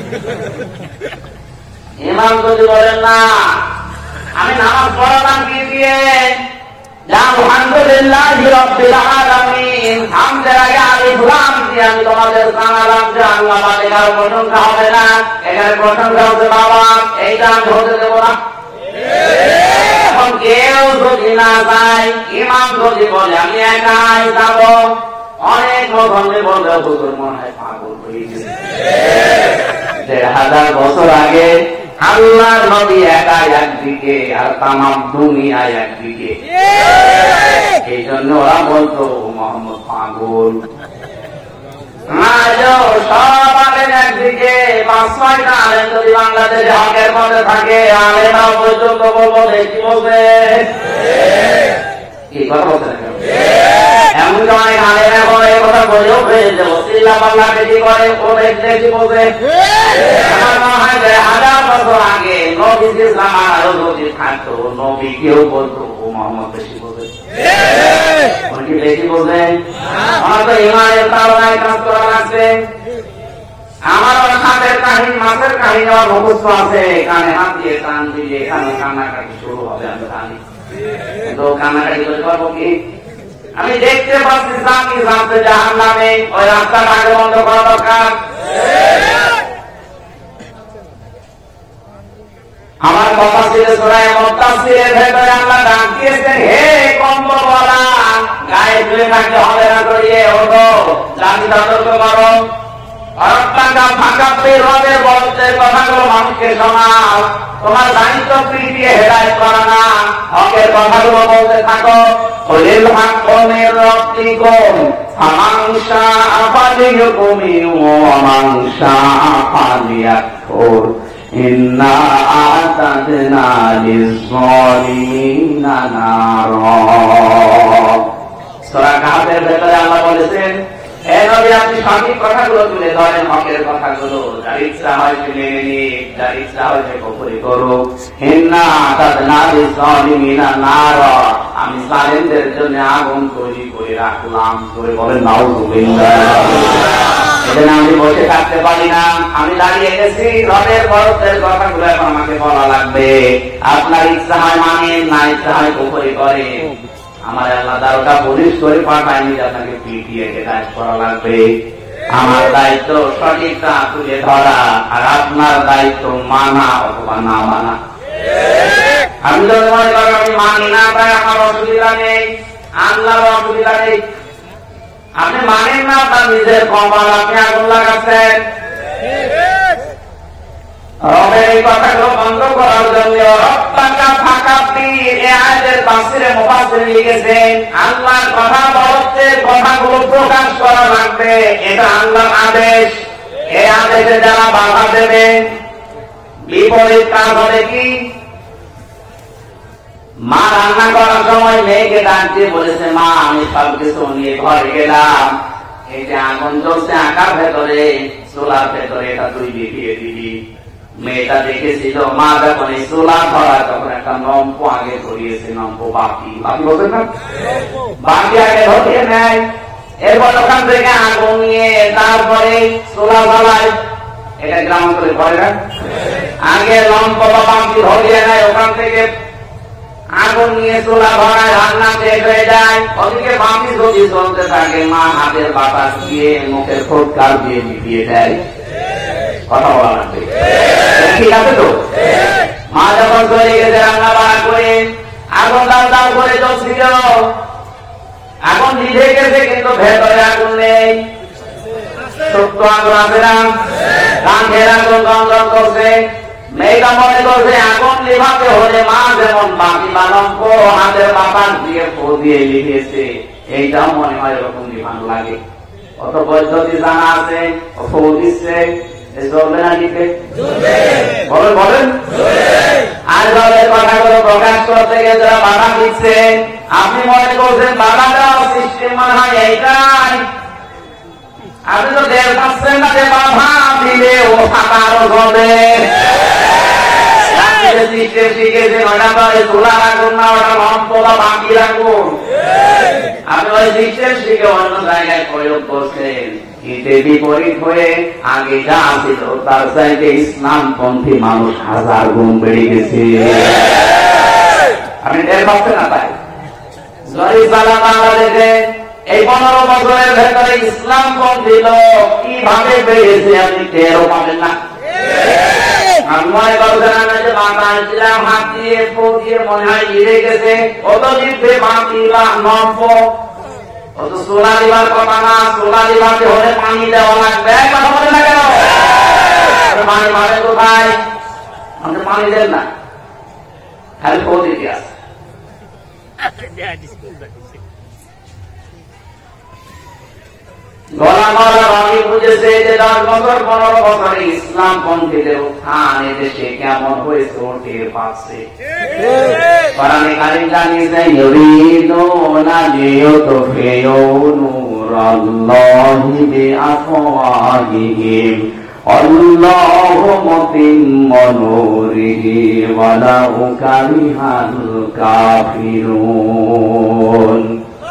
ইমাম যদি বলেন না আমি নামাজ পড়ালাম কি দিয়ে, আলহামদুলিল্লাহি রাব্বিল আলামিন, হামদের আগে আলিফ লাম দিয়ে আমি তোমাদের জানালাম যে আল্লাহ মালিক, আর প্রশংসা হবে না। এখানে প্রশংসা হচ্ছে বাবা, এইটা আমি হতে দেবো না। এখন কেউ যদি না যায়, ইমাম যদি বলে আমি একাই যাব, অনেক মধ্যে বলবে হুজুর মনে হয় পাগল হয়ে গেছে। 1500 বছর আগে আল্লাহর নবী একা একদিকে আর তামাম দুনিয়া একদিকে। এই জন্য ওরা বলতো মোহাম্মদ পাগল। আজও সব আলেম একদিকে, 5-6টা আলেম যদি বাংলাদেশে হকের মধ্যে থাকে, আলেমরাও পর্যন্ত বলবো কি বলবে, কি কথা বলছে না? এমনকি অনেক আলেমরা বলে এই কথা বলেও ফেলেছে, চিল্লা পাল্লা বেশি করে, ও বেশি বলবে। আমার মনে হয় যে 1000 বছর আগে নবী ইসলাম আরো যদি থাকতো, নবী কেউ বলতো ও মোহাম্মদ বেশি বলবে, কি বেশি বলবে। আমার তো ইমানের তাড়নায় কাজ করা লাগছে। আমার হাতের কাহিনী, মাছের কাহিনী আমার মুখস্থ আছে, কানে হাত দিয়ে কান দিয়ে এখানে কান্নাকাটি শুরু হবে, আমি জানি। কিন্তু কান্নাকাটি করে পারবো কি? আমি দেখতে পাচ্ছি জানি জানতে জাহান্নামে, ওই রাস্তাটা আগে বন্ধ করা দরকার। আমার কথা ছিল সূরা মুত্তাসিরের ভেতরে আল্লাহ ডাক দিয়েছেন, হে কম্বলওয়ালা, গায়ে ধুয়ে থাকতে হবে না, করিয়ে ওঠো, জাতি সতর্ক করো। অরত্তাঙ্গা ফাঁকা রবের বলতের কথাগুলো মানুষকে শোনাও। তোমার দায়িত্ব পিটিয়ে হেদায়েত করা না, হকের কথাগুলো বলতে থাকো। ওলিল হাক্কুমির রাব্বিকুম ফামান শাআ ফালিয়ুমিন ওয়া মান শাআ ফালিয়াকফুর ইন্না আ'তাদনা লিয-যালিমিনা নারা। সূরা কাহফের ভেতরে আল্লাহ বলেছেন, হে নবী, আপনি সঠিক কথাগুলো তুলে ধরেন, হকের কথাগুলো। যার ইচ্ছা হয় সে মেনে নিক, যার ইচ্ছা হয় সে কুফরি করুক। ইন্না আ'তাদনা লিয-যালিমিনা নারা, আমি জালেমদের জন্য আগুন তৈরি করে রাখলাম। করে বলেন নাউযুবিল্লাহ। এখানে আমি বসে থাকতে পারি না, আমি দাঁড়িয়ে গেছি। রবের বরকতের কথাগুলো এখন আমাকে বলা লাগবে। আপনার ইচ্ছা হয় মানেন, না ইচ্ছা হয় কুফরি করেন। আমার আল্লাহ দারোগা পুলিশ করে পাঠায়নি যে আপনাকে পিটিয়ে হেদায়েত করা লাগবে। আমার দায়িত্ব সঠিকটা তুলে ধরা, আর আপনার দায়িত্ব মানা অথবা না মানা। আমি যদি মনে করি আমি মানি না, তাই আমার অসুবিধা নেই, আল্লাহর অসুবিধা নেই। আপনি মানেন না, আপনার নিজের কপাল, আপনি আগুন লাগাচ্ছেন। রবের এই কথাগুলো বন্ধ করার জন্য রব্বাকা ফাকাতির এই আয়াতের তাফসীরে মুফাসসির লিখেছেন, আল্লাহর কথা বলতে কথাগুলো প্রকাশ করা লাগবে, এটা আল্লাহর আদেশ। এই আদেশে যারা বাধা দেবে, বিপরীত কাজ হবে কি? মা রান্না করার সময় মেয়েকে ডাক দিয়ে বলেছে, মা আমি সব কিছু নিয়ে ঘরে গেলাম, এই যে আগুন জ্বলছে আকার ভেতরে, চুলার ভেতরে, এটা তুই লিখিয়ে দিবি। মেয়েটা দেখেছিল মা যখন এই চুলা ধরা, তখন একটা নম্প আগে ধরিয়েছে, নম্প বাকি, বাকি বলছেন না, বাকি আগে ধরিয়ে নেয়। এরপর ওখান থেকে আগুন নিয়ে তারপরে চুলা জ্বালায়। এটা গ্রামাঞ্চলে করে না, আগে লম্প বা বাকি ধরিয়ে নেয়, ওখান থেকে আগুন নিয়ে চুলা ধরায়, রান্না শেষ হয়ে যায়। ওদিকে বাকি যদি চলতে থাকে, মা হাতের বাতাস দিয়ে মুখের ফুৎকার দিয়ে মিটিয়ে দেয়। কথা বলা লাগবে, ঠিক আছে তো? মা যখন চলে গেছে রান্না বাড়া করে, আগুন দাও দাও করে জ্বলছিল, আগুন নিভে গেছে, কিন্তু ভেতরে আগুন নেই। সত্য আগুন আছে না, কাঠের আগুন গন্ধন করছে। মেয়েটা মনে করছে আগুন নিভাতে হলে মা যেমন বাকি বালম্প হাতের বাতাস দিয়ে ফো দিয়ে লিখেছে, এইটাও মনে হয় এরকম নিভানো লাগে। কত পদ্ধতি জানা আছে, ফো দিচ্ছে, চলবে না লিখে, বলেন বলেন। আর দলের কথাগুলো প্রকাশ করতে গিয়ে যারা বাধা দিচ্ছে, আপনি মনে করছেন বাধা দেওয়ার সিস্টেম মনে হয় এইটাই। আপনি তো দেড় পাচ্ছেন না যে বাধা দিলে ও থাকা আরো হবে। সিস্টেম শিখেছেন, ওটা তো চুলা রাখুন না, ওটা লম্প বা বাকি রাখুন। আপনি ওই সিস্টেম শিখে অন্য জায়গায় প্রয়োগ করছেন। এতে বিপরীত হয়ে আগে যা ছিল তার চাইতে ইসলামপন্থী মানুষ 1000 গুণ বেড়ে গেছে। আপনি টের পাচ্ছেন না? তাই বাংলাদেশে এই 15 বছরের ভেতরে ইসলামপন্থী লোক কিভাবে বেড়েছে আপনি টেরও পাবেন না। মনে করছেন যে বাংলাদেশিরাম হাত দিয়ে ফো দিয়ে মনে হয় ইরে গেছে, অত জিতবে বাকি বা নম্প, অত সোলা দিবার কথা না। সোলা দিবাতে হলে পানি দেওয়া লাগবে, কথা বলে না কেন? পানি মারে কোথায়? আমাদের পানি দেন না, খালি পদ্ধতি আছে। গলা গলা রঙে বুঝেছে যে 10 বছর 15 বছরে ইসলাম পন্থীদের উত্থান এদেশে কেমন হয়েছে ও টের পাচ্ছে। কোরআনে কারীম জানিয়েছে ইউরিদুনা লিইউতফিউ নূরাল্লাহি বিআফওয়াহিহিম আল্লাহু মুতিম্মু নূরিহি ওয়ালাউ কারিহাল কাফিরুন।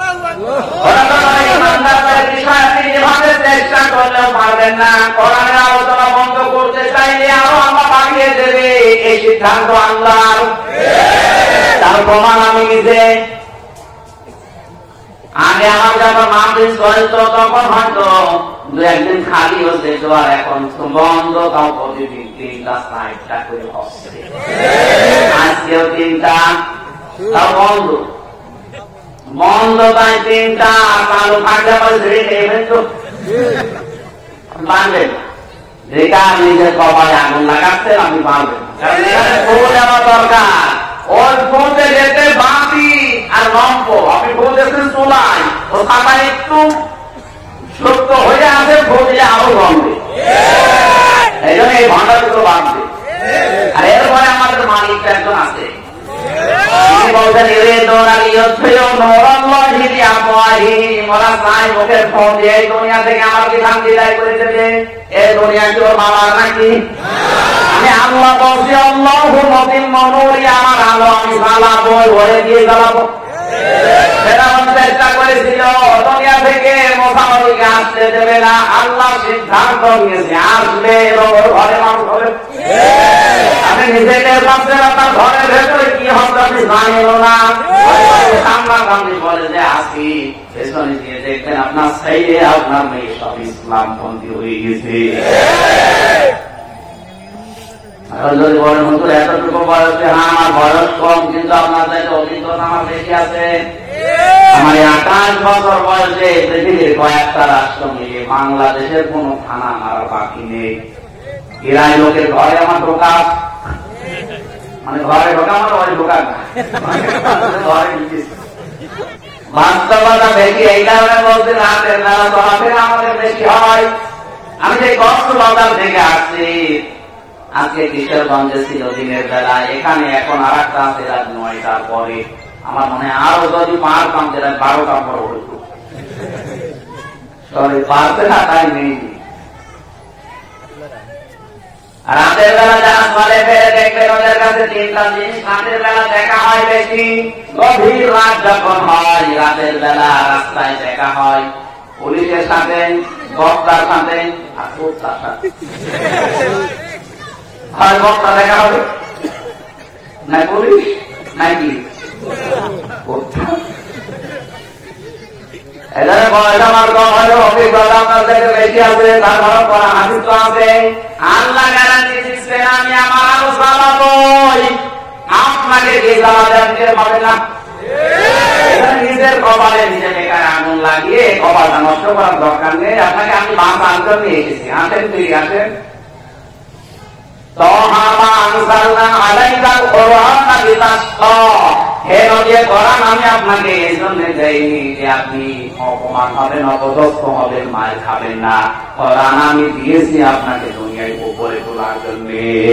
চেষ্টা করলেও পারবেন না, কোরআনের আলোচনা বন্ধ করতে চাইলে আরো আল্লাহ বাড়িয়ে দেবে। এই সিদ্ধান্ত আল্লাহর, তার প্রমাণ আমি নিজে। আগে আমার যখন মাহফিল চলতো তখন হয়তো 2-1 দিন খালি হচ্ছে, তো আর এখন বন্ধ, তাও প্রতিদিন 3টা 4টা করে হচ্ছে। আজকেও 3টা, তাও বন্ধ বন্ধ, তাই 3টা চালু থাকলে পারবেন যেটা নিজের কপালে আগুন লাগাচ্ছেন আপনি পারবেন। ফোন আমার দরকার, ওর ফোনতে যেতে বাতি আর লম্প, আপনি ফোন দেখছেন চুলাই, ও থাকা একটু সত্য হয়ে আছে, ফোন দিলে আরো গন্ধে। এই জন্য এই ভান্ডারগুলো বাঁধবে। আর এরপরে আমাদের মালিক একজন আছে, দুনিয়া থেকে আমাকে শান্তি দায় করে দেবে। এই দুনিয়া কি ওর মামার নাকি? আমি আল্লাহ বলছি আল্লাহু মুতিম্মু নূরি, আমার আলো আমি জ্বালাবো, ঘরে দিয়ে জ্বালাবো। চেষ্টা করেছিল দুনিয়া থেকে মোসামরিকে আসতে দেবে না, আল্লাহ সিদ্ধান্ত নিয়েছে আসবে এবং ঘরে মানুষ হবে। আপনি নিজেকে ভাবছেন আপনার ঘরের ভেতরে কি হবে আপনি জানেন না। সামনাসামনি বলে যে আসি, পেছনে দিয়ে দেখবেন আপনার ছেলে আপনার মেয়ে সব ইসলাম পন্থী হয়ে গেছে। যদি বলেন হুজুর এতটুকু বয়সে, হ্যাঁ আমার বয়স কম, কিন্তু আপনার চাইতে অভিজ্ঞতা আমার বেশি আছে। আমার 28 বছর বয়সে পৃথিবীর কয়েকটা রাষ্ট্র মিলিয়ে বাংলাদেশের কোন থানা মারা বাকি নেই। এরাই লোকের ঘরে আমার ঢোকা, মানে ঘরে ঢোকা আমার ঘরে ঢোকা না, ঘরে বাস্তবতা বেশি। এই কারণে বলতে রাতের বেলা চলাফেরা আমাদের বেশি হয়। আমি যে কক্সবাজার থেকে আসছি, আজকে কিশোরগঞ্জে ছিল দিনের বেলা, এখানে এখন আর একটা আছে রাত 9টার পরে। আমার মনে হয় আরো যদি পারতাম যেটা 12টার পর হইত, সরি পারতে না, তাই নেই। রাতের বেলা যারা চলে ফেরে দেখবেন ওদের কাছে 3টা জিনিস রাতের বেলা দেখা হয় বেশি। গভীর রাত যখন হয়, রাতের বেলা রাস্তায় দেখা হয় পুলিশের সাথে, বক্তার সাথে আর কুত্তার সাথে। হয় বক্তা দেখা হবে না পুলিশ নাকি কুত্তা। এখানে বয়স আমার কম হলেও অভিজ্ঞতা আপনার থেকে বেশি আছে, তারপর করা হাসিত আছে। আল্লাহ গ্যারান্টি দিচ্ছেন আমি আমার আলো চালাবই, আপনাকে যে জ্বালাতে পাবে না। নিজের কপালে নিজে বেকার আগুন লাগিয়ে কপালটা নষ্ট করার দরকার নেই। আপনাকে আমি বাস আনতে নিয়ে এসেছি, আসেন তুই আসেন। আমি আপনাকে এই জন্য দেয়নি যে আপনি অপমান হবেন, অপদস্থ হবেন, মার খাবেন না। কোরআন আমি দিয়েছি আপনাকে দুনিয়ায় উপরে তোলার জন্য।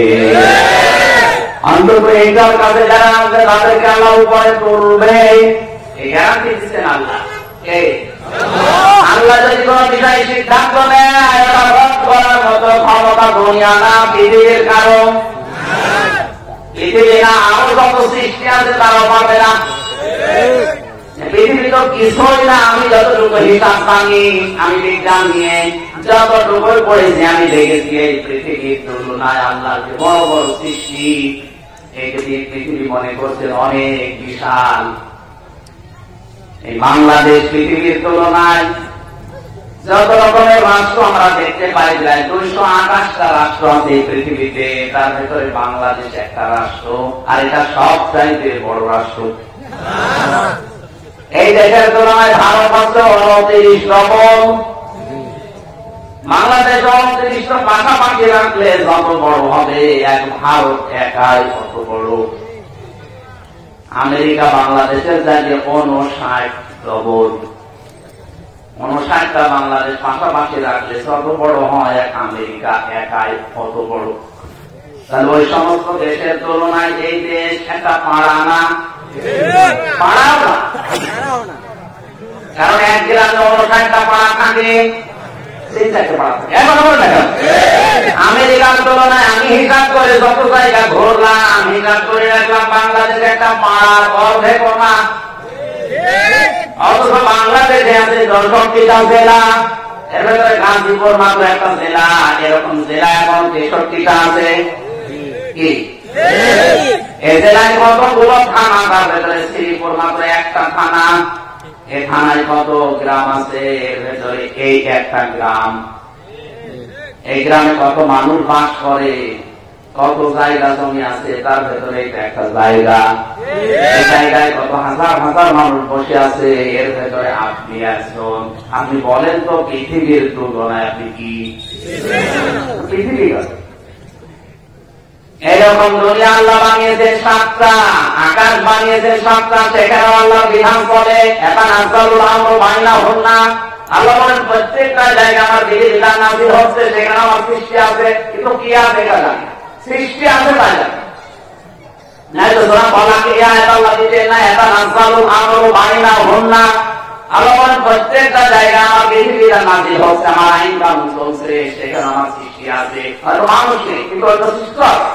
অন্তত এইটার কাছে যারা আছে তাদেরকে আল্লাহ উপরে তুলবে, এই গ্যারান্টি দিচ্ছেন আল্লাহ। আল্লাহ যদি কোন বিষয় সিদ্ধান্ত নেয়, এটা রদ করার মতো ক্ষমতা দুনিয়া না, পৃথিবীর কারণ। পৃথিবী না আরো যত সৃষ্টি আছে তারাও পারবে না। পৃথিবী তো কিছুই না। আমি যতটুকু হিসাব জানি, আমি বিজ্ঞান নিয়ে যতটুকু পড়েছি, আমি দেখেছি এই পৃথিবীর তুলনায় আল্লাহর যে বড় বড় সৃষ্টি, এই পৃথিবী মনে করছেন অনেক বিশাল। এই বাংলাদেশ পৃথিবীর তুলনায় যত রকমের রাষ্ট্র আমরা দেখতে পাই, প্রায় 228টা রাষ্ট্র আছে এই পৃথিবীতে, তার ভেতরে বাংলাদেশ একটা রাষ্ট্র, আর এটা সব চাইতে বড় রাষ্ট্র। এই দেশের তুলনায় ভারত হচ্ছে 29 রকম। বাংলাদেশ 29টা পাশাপাশি রাখলে যত বড় হবে, এক ভারত একাই কত বড়। আমেরিকা বাংলাদেশের জায়গায় 59 ডবল। 59টা বাংলাদেশ পাশাপাশি রাখলে যত বড় হয়, এক আমেরিকা একাই কত বড়। তাহলে ওই সমস্ত দেশের তুলনায় এই দেশ একটা পাড়া না, পাড়াও না। কারণ এক গ্রামে 59টা পাড়া থাকে, আমেরিকার তুলনায় আমি হিসাব করে যত জায়গা ঘুরলাম, হিসাব করে রাখলাম বাংলাদেশ একটা পাড়ার অর্ধেক না। অথচ বাংলাদেশে আছে 64টা জেলা, এর ভেতরে গাজীপুর মাত্র একটা জেলা। এরকম জেলা এখন 63টা আছে। কি এই জেলায় কতগুলো থানা? তার ভেতরে শ্রীপুর মাত্র একটা থানা। এই থানায় কত গ্রাম আছে? এর ভেতরে এই একটা গ্রাম। এই গ্রামে কত মানুষ বাস করে, কত জায়গা জমি আছে, তার ভেতরে একটা জায়গা। এই জায়গায় কত হাজার হাজার মানুষ বসে আছে, এর ভেতরে আপনি একজন। আপনি বলেন তো পৃথিবীর তুলনায় আপনি কি? পৃথিবী এরকম দুনিয়া আল্লাহ বানিয়েছে 7টা, আকাশ বানিয়েছে 7টা, সেখানে আল্লাহ বিধান করে। এখন আল্লাহ বলেন প্রত্যেকটা জায়গায় আমার বিধি বিধান নাযিল হচ্ছে, সেখানে আমার সৃষ্টি আছে। কিন্তু কি আছে এটা জানি না, সৃষ্টি আছে তাই জানি নাই। তো তোরা বলা কি আল্লাহ দিতে না, এটা নাযিলুল আমরু বাইনাহুন্না। আল্লাহ বলেন প্রত্যেকটা জায়গায় আমার বিধি বিধান নাযিল হচ্ছে, আমার আইন কানুন চলছে, সেখানে আমার সৃষ্টি আছে। হয়তো মানুষ নেই, কিন্তু হয়তো সৃষ্টি আছে।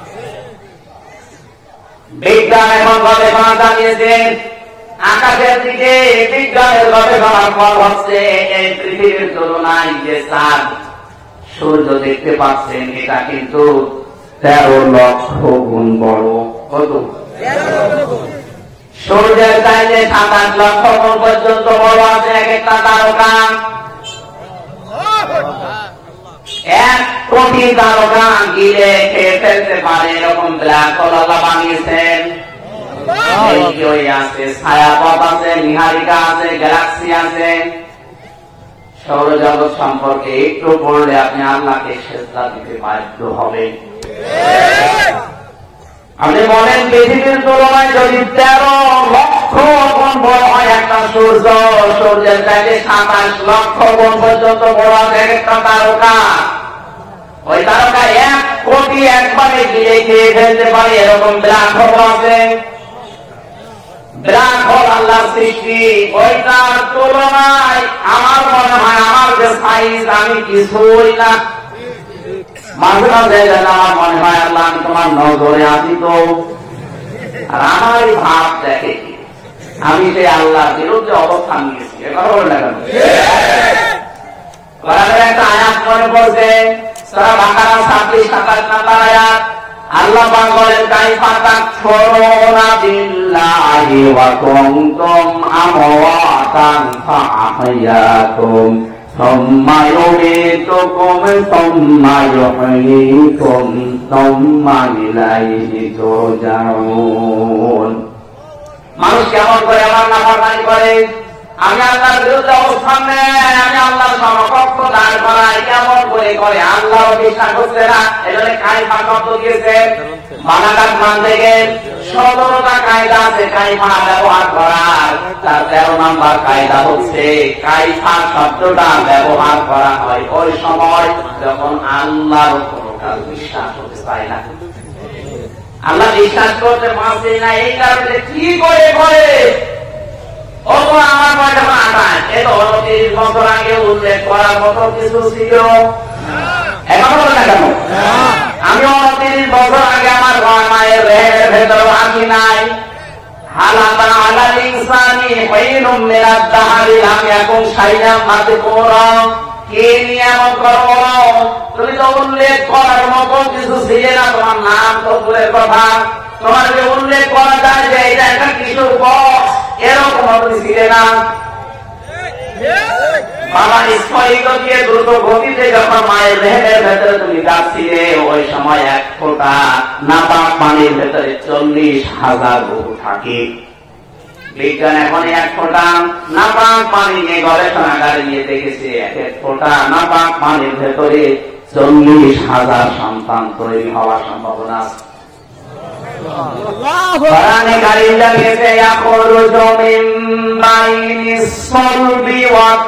বিজ্ঞান এবং গবেষণা চালিয়েছেন আকাশের দিকে। বিজ্ঞানের গবেষণার ফল হচ্ছে এই পৃথিবীর তুলনায় যে চাঁদ সূর্য দেখতে পাচ্ছেন, এটা কিন্তু 13 লক্ষ গুণ বড়। কত? সূর্যের চাইতে 27 লক্ষ গুণ পর্যন্ত বড় আছে এক একটা তারকা। 1 কোটি তারকা গিলে খেয়ে ফেলতে পারে, এরকম ব্ল্যাক হোল আল্লাহ বানিয়েছেন। আছে, ছায়াপথ আছে, নিহারিকা আছে, গ্যালাক্সি আছে। সৌরজগৎ সম্পর্কে একটু পড়লে আপনি আল্লাহকে সেজদা দিতে বাধ্য হবেন। আপনি বলেন পৃথিবীর তুলনায় যদি 13 লক্ষ গুণ বড় হয় একটা সূর্য, সূর্যের চাইতে 27 লক্ষ গুণ পর্যন্ত বড় আছে একটা তারকা। ওই তারকা 1 কোটি একবারে গিলে খেয়ে ফেলতে পারে, এরকম ব্ল্যাক হোল আছে। ব্ল্যাক হোল আল্লাহ সৃষ্টি, ওইটার তুলনায় আমার মনে হয় আমার যে সাইজ, আমি কিছুই না। মাঝে মাঝে আমার মনে হয় আল্লাহ আমি তোমার নজরে আছি তো, আর আমারই ভাব দেখে কি আমি সেই আল্লাহর বিরুদ্ধে অবস্থান নিয়েছি। এটা বলে না কেন? একটা আয়াত মনে পড়ছে, সূরা বাকারা 26-27 নম্বর আয়াত। আল্লাহ পাক বলেন কাইফা তাকফুরুনা বিল্লাহি ওয়া কুনতুম আমওয়াতান ফাআহইয়াকুম সুম্মা ইউমীতুকুম সুম্মা ইউহয়ীকুম সুম্মা ইলাইহি তুরজাউন। মানুষ কেমন করে আমার নাফরমানি করে, আমি আল্লাহর বিরুদ্ধে অবস্থান নেই, আমি আল্লাহর সমকক্ষ দাঁড় করাই, কেমন করে করে আল্লাহও বিশ্বাস করছে না। এজন্য কাইফা শব্দ দিয়েছেন। বানাঘাট মান থেকে 17টা কায়দা আছে কাইফা ব্যবহার করার। তার 13 নম্বর কায়দা হচ্ছে কাইফা শব্দটা ব্যবহার করা হয় ওই সময় যখন আল্লাহর কোনো কাজ বিশ্বাস হতে চায় না, আল্লাহ বিশ্বাস করতে পারছে না। এই কারণে কি করে করে আমার মনে হয় এটা 30 বছর আগে উল্লেখ করার মতো কিছু ছিল। এখন বলে না কেন? আমি 30 বছর আগে আমার মায়ের রেহের ভেতর আসি নাই। হালাতা আলাল ইনসানি হাইনুম মিনাদ দাহরি লাম ইয়াকুন শাইআন মাযকুরা। কে নিয়ামত করো, তুমি তো উল্লেখ করার মতো কিছু ছিলে না। তোমার নাম তো দূরের কথা, তোমার যে উল্লেখ করা যায় যে এটা একটা কিশোর বয়স, এরকম তুমি ছিলে না। বাবা স্ফলিত দিয়ে দ্রুত গতিতে যখন মায়ের রেহের ভেতরে তুমি যাচ্ছিলে, ওই সময় 1 ফোঁটা নাপাক পানির ভেতরে 40,000 গরু থাকে। বিজ্ঞান এখন এক ফোঁটা নাপাক পানি নিয়ে গবেষণাগারে নিয়ে দেখেছে, এক ফোঁটা নাপাক পানির ভেতরে 40,000 সন্তান তৈরি হওয়ার সম্ভাবনা আছে। কোরআনে কারীম জানিয়েছে ইয়াখরুজু মিন বাইনিস সালবি ওয়াত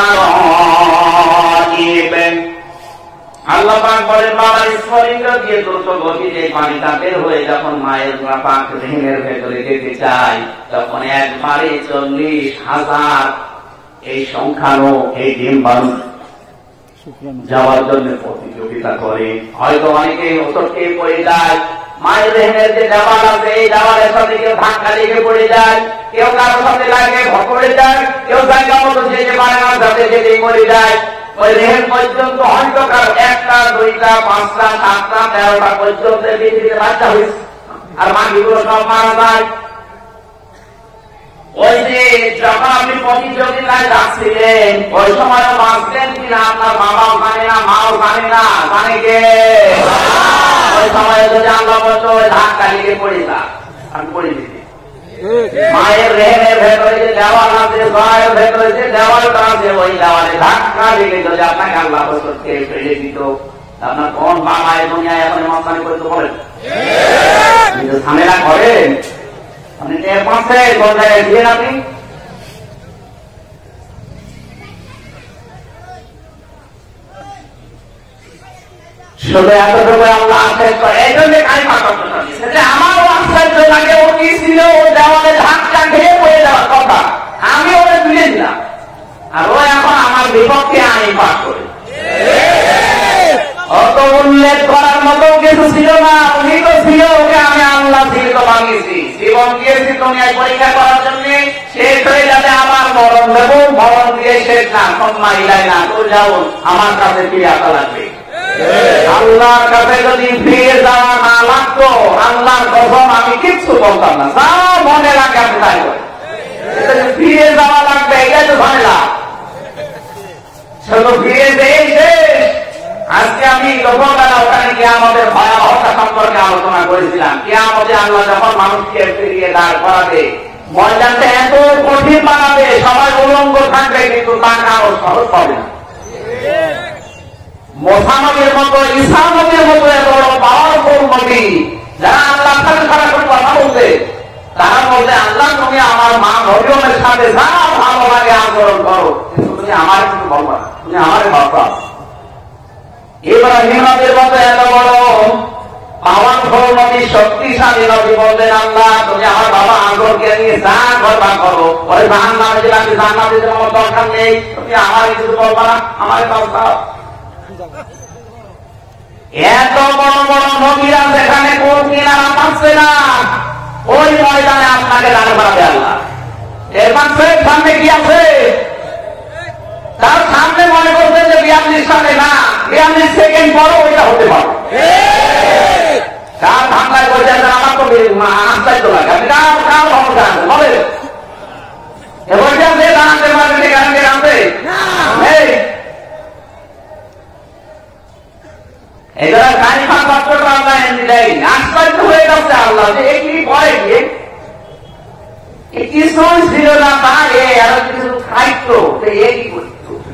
তারাইব। আল্লাহ পাক বলেন বাবার স্ফলিঙ্গ দিয়ে দ্রুত গতিতে পানিটা বের হয়ে যখন মায়ের নাপাক দেহের ভেতরে যেতে চায় তখন একবারে 40,000 এই সংখ্যানো এই ডিম্বাণু যাওয়ার জন্য প্রতিযোগিতা করে। হয়তো অনেকে ওষুধ পড়ে যায়, মায়ের দেহের যে দেওয়াল আছে এই দেওয়ালের সাথে কেউ ধাক্কা লেগে পড়ে যায়, কেউ কারোর সাথে লাগে পড়ে যায়, কেউ জায়গা মতো যেতে পারে না, যাতে যেতে মরে যায়। ওই রেহেন পর্যন্ত হয়তো কারো 1টা 2টা 5টা 7টা 13টা পর্যন্ত পৃথিবীতে বাচ্চা হয়েছে, আর বাকিগুলো সব মারা যায়। ওই যে যখন আপনি প্রতিযোগিতায় যাচ্ছিলেন ওই সময় বাঁচলেন কিনা আপনার বাবাও জানে না, মাও জানে না, জানে কে? ওই সময় যদি আল্লাহ বলতো ওই ধাক্কা লেগে পড়ে যা, আমি পড়ে দিতে। মায়ের রেহেনের ভেতরে যে দেওয়াল আছে, জয়ের ভেতরে যে দেওয়ালটা আছে, ওই দেওয়ালে ধাক্কা লেগে যদি আপনাকে আল্লাহ বলতো ফেলে দিত, আপনার কোন বাবা এই দুনিয়ায় এখন মস্তানি করতে বলেন? কিন্তু ঝামেলা করেন আপনি টের পাচ্ছেন কোন জায়গায় দিলেন আপনি? শুধু এতটুকু আল্লাহ আশ্চর্য করে, এই জন্য কালিমা করতে দিচ্ছে যে আমারও আশ্চর্য লাগে, ও কি ছিল ও দেওয়ালে ধাক্কা খেয়ে পড়ে যাওয়ার কথা, আমি ওরে তুলে দিলাম, আর ও এখন আমার বিপক্ষে আইন পাস করে। অত উল্লেখ করার মতো কিছু ছিল না, উনি তো ছিল, ওকে আমি আল্লাহ জীবিত বানিয়েছি, জীবন দিয়েছি দুনিয়ায় পরীক্ষা করার জন্য, শেষ হয়ে যাবে আমার মরণ দেব, মরণ দিয়ে শেষ না, সম্মা ইলাই না, তো যাও আমার কাছে ফিরে আসা লাগবে। আল্লাহর কাছে যদি ফিরে যাওয়া না লাগতো, আল্লাহর কসম আমি কিচ্ছু বলতাম না, যা মনে লাগে আপনি তাই করেন, ফিরে যাওয়া লাগবে, এটাই তো ঝামেলা। শুধু ফিরে যেই শেষ। আজকে আমি লোকবেলা ওখানে কিয়ামতের ভয়াবহতা সম্পর্কে আলোচনা করেছিলাম। কিয়ামতে আল্লাহ যখন মানুষকে ফিরিয়ে দাঁড় করাবে, ময়দানটা এত কঠিন বানাবে, সবাই উলঙ্গ থাকবে, কিন্তু তা কারো সহজ হবে না। মুসা নবীর মতো, ঈসা নবীর মতো এত বড় পাওয়ারফুল নবী, যারা আল্লাহর সাথে সারাক্ষণ কথা বলতে, তারা বলতে আল্লাহ তুমি আমার মা মরিয়মের সাথে যা ভালো লাগে আচরণ করো, কিন্তু তুমি আমার কিছু বলবা না, তুমি আমারে বাবা। ইব্রাহিম নবীর মতো এত বড় পাওয়ারফুল নবী, শক্তিশালী নবী বলতেন আল্লাহ তুমি আমার বাবা আজরকে নিয়ে যা করবা করো, ওই জাহান্নামে দিলে আমি জান্নাতে যেতে আমার দরকার নেই, তুমি আমার কিছু বলবা না, আমার বাবা। এত বড় বড় নবীরা যেখানে কোন কিনারা পাচ্ছে না, ওই ময়দানে আপনাকে দাঁড় করাবে আল্লাহ। এর মাঝে সামনে কি আছে? তার সামনে মনে করছেন যে 42 সালে না, 42 সেকেন্ড পরও ওইটা হতে পারে। কার ধান্দায় বলছেন আমার তো আশ্চর্য লাগে, আপনি কার কার ক্ষমতা আছেন বলেন? বলছেন যে দাঁড়াতে পারবেন, গ্যারান্টি আনতে এরা কালিমা পত্রটা আল্লাহ এনে দেয়, আশ্চর্য হয়ে যাচ্ছে আল্লাহ যে এগুলি পরে গিয়ে কিছুই ছিল না, তার আরো কিছু খাইতো, এই করত।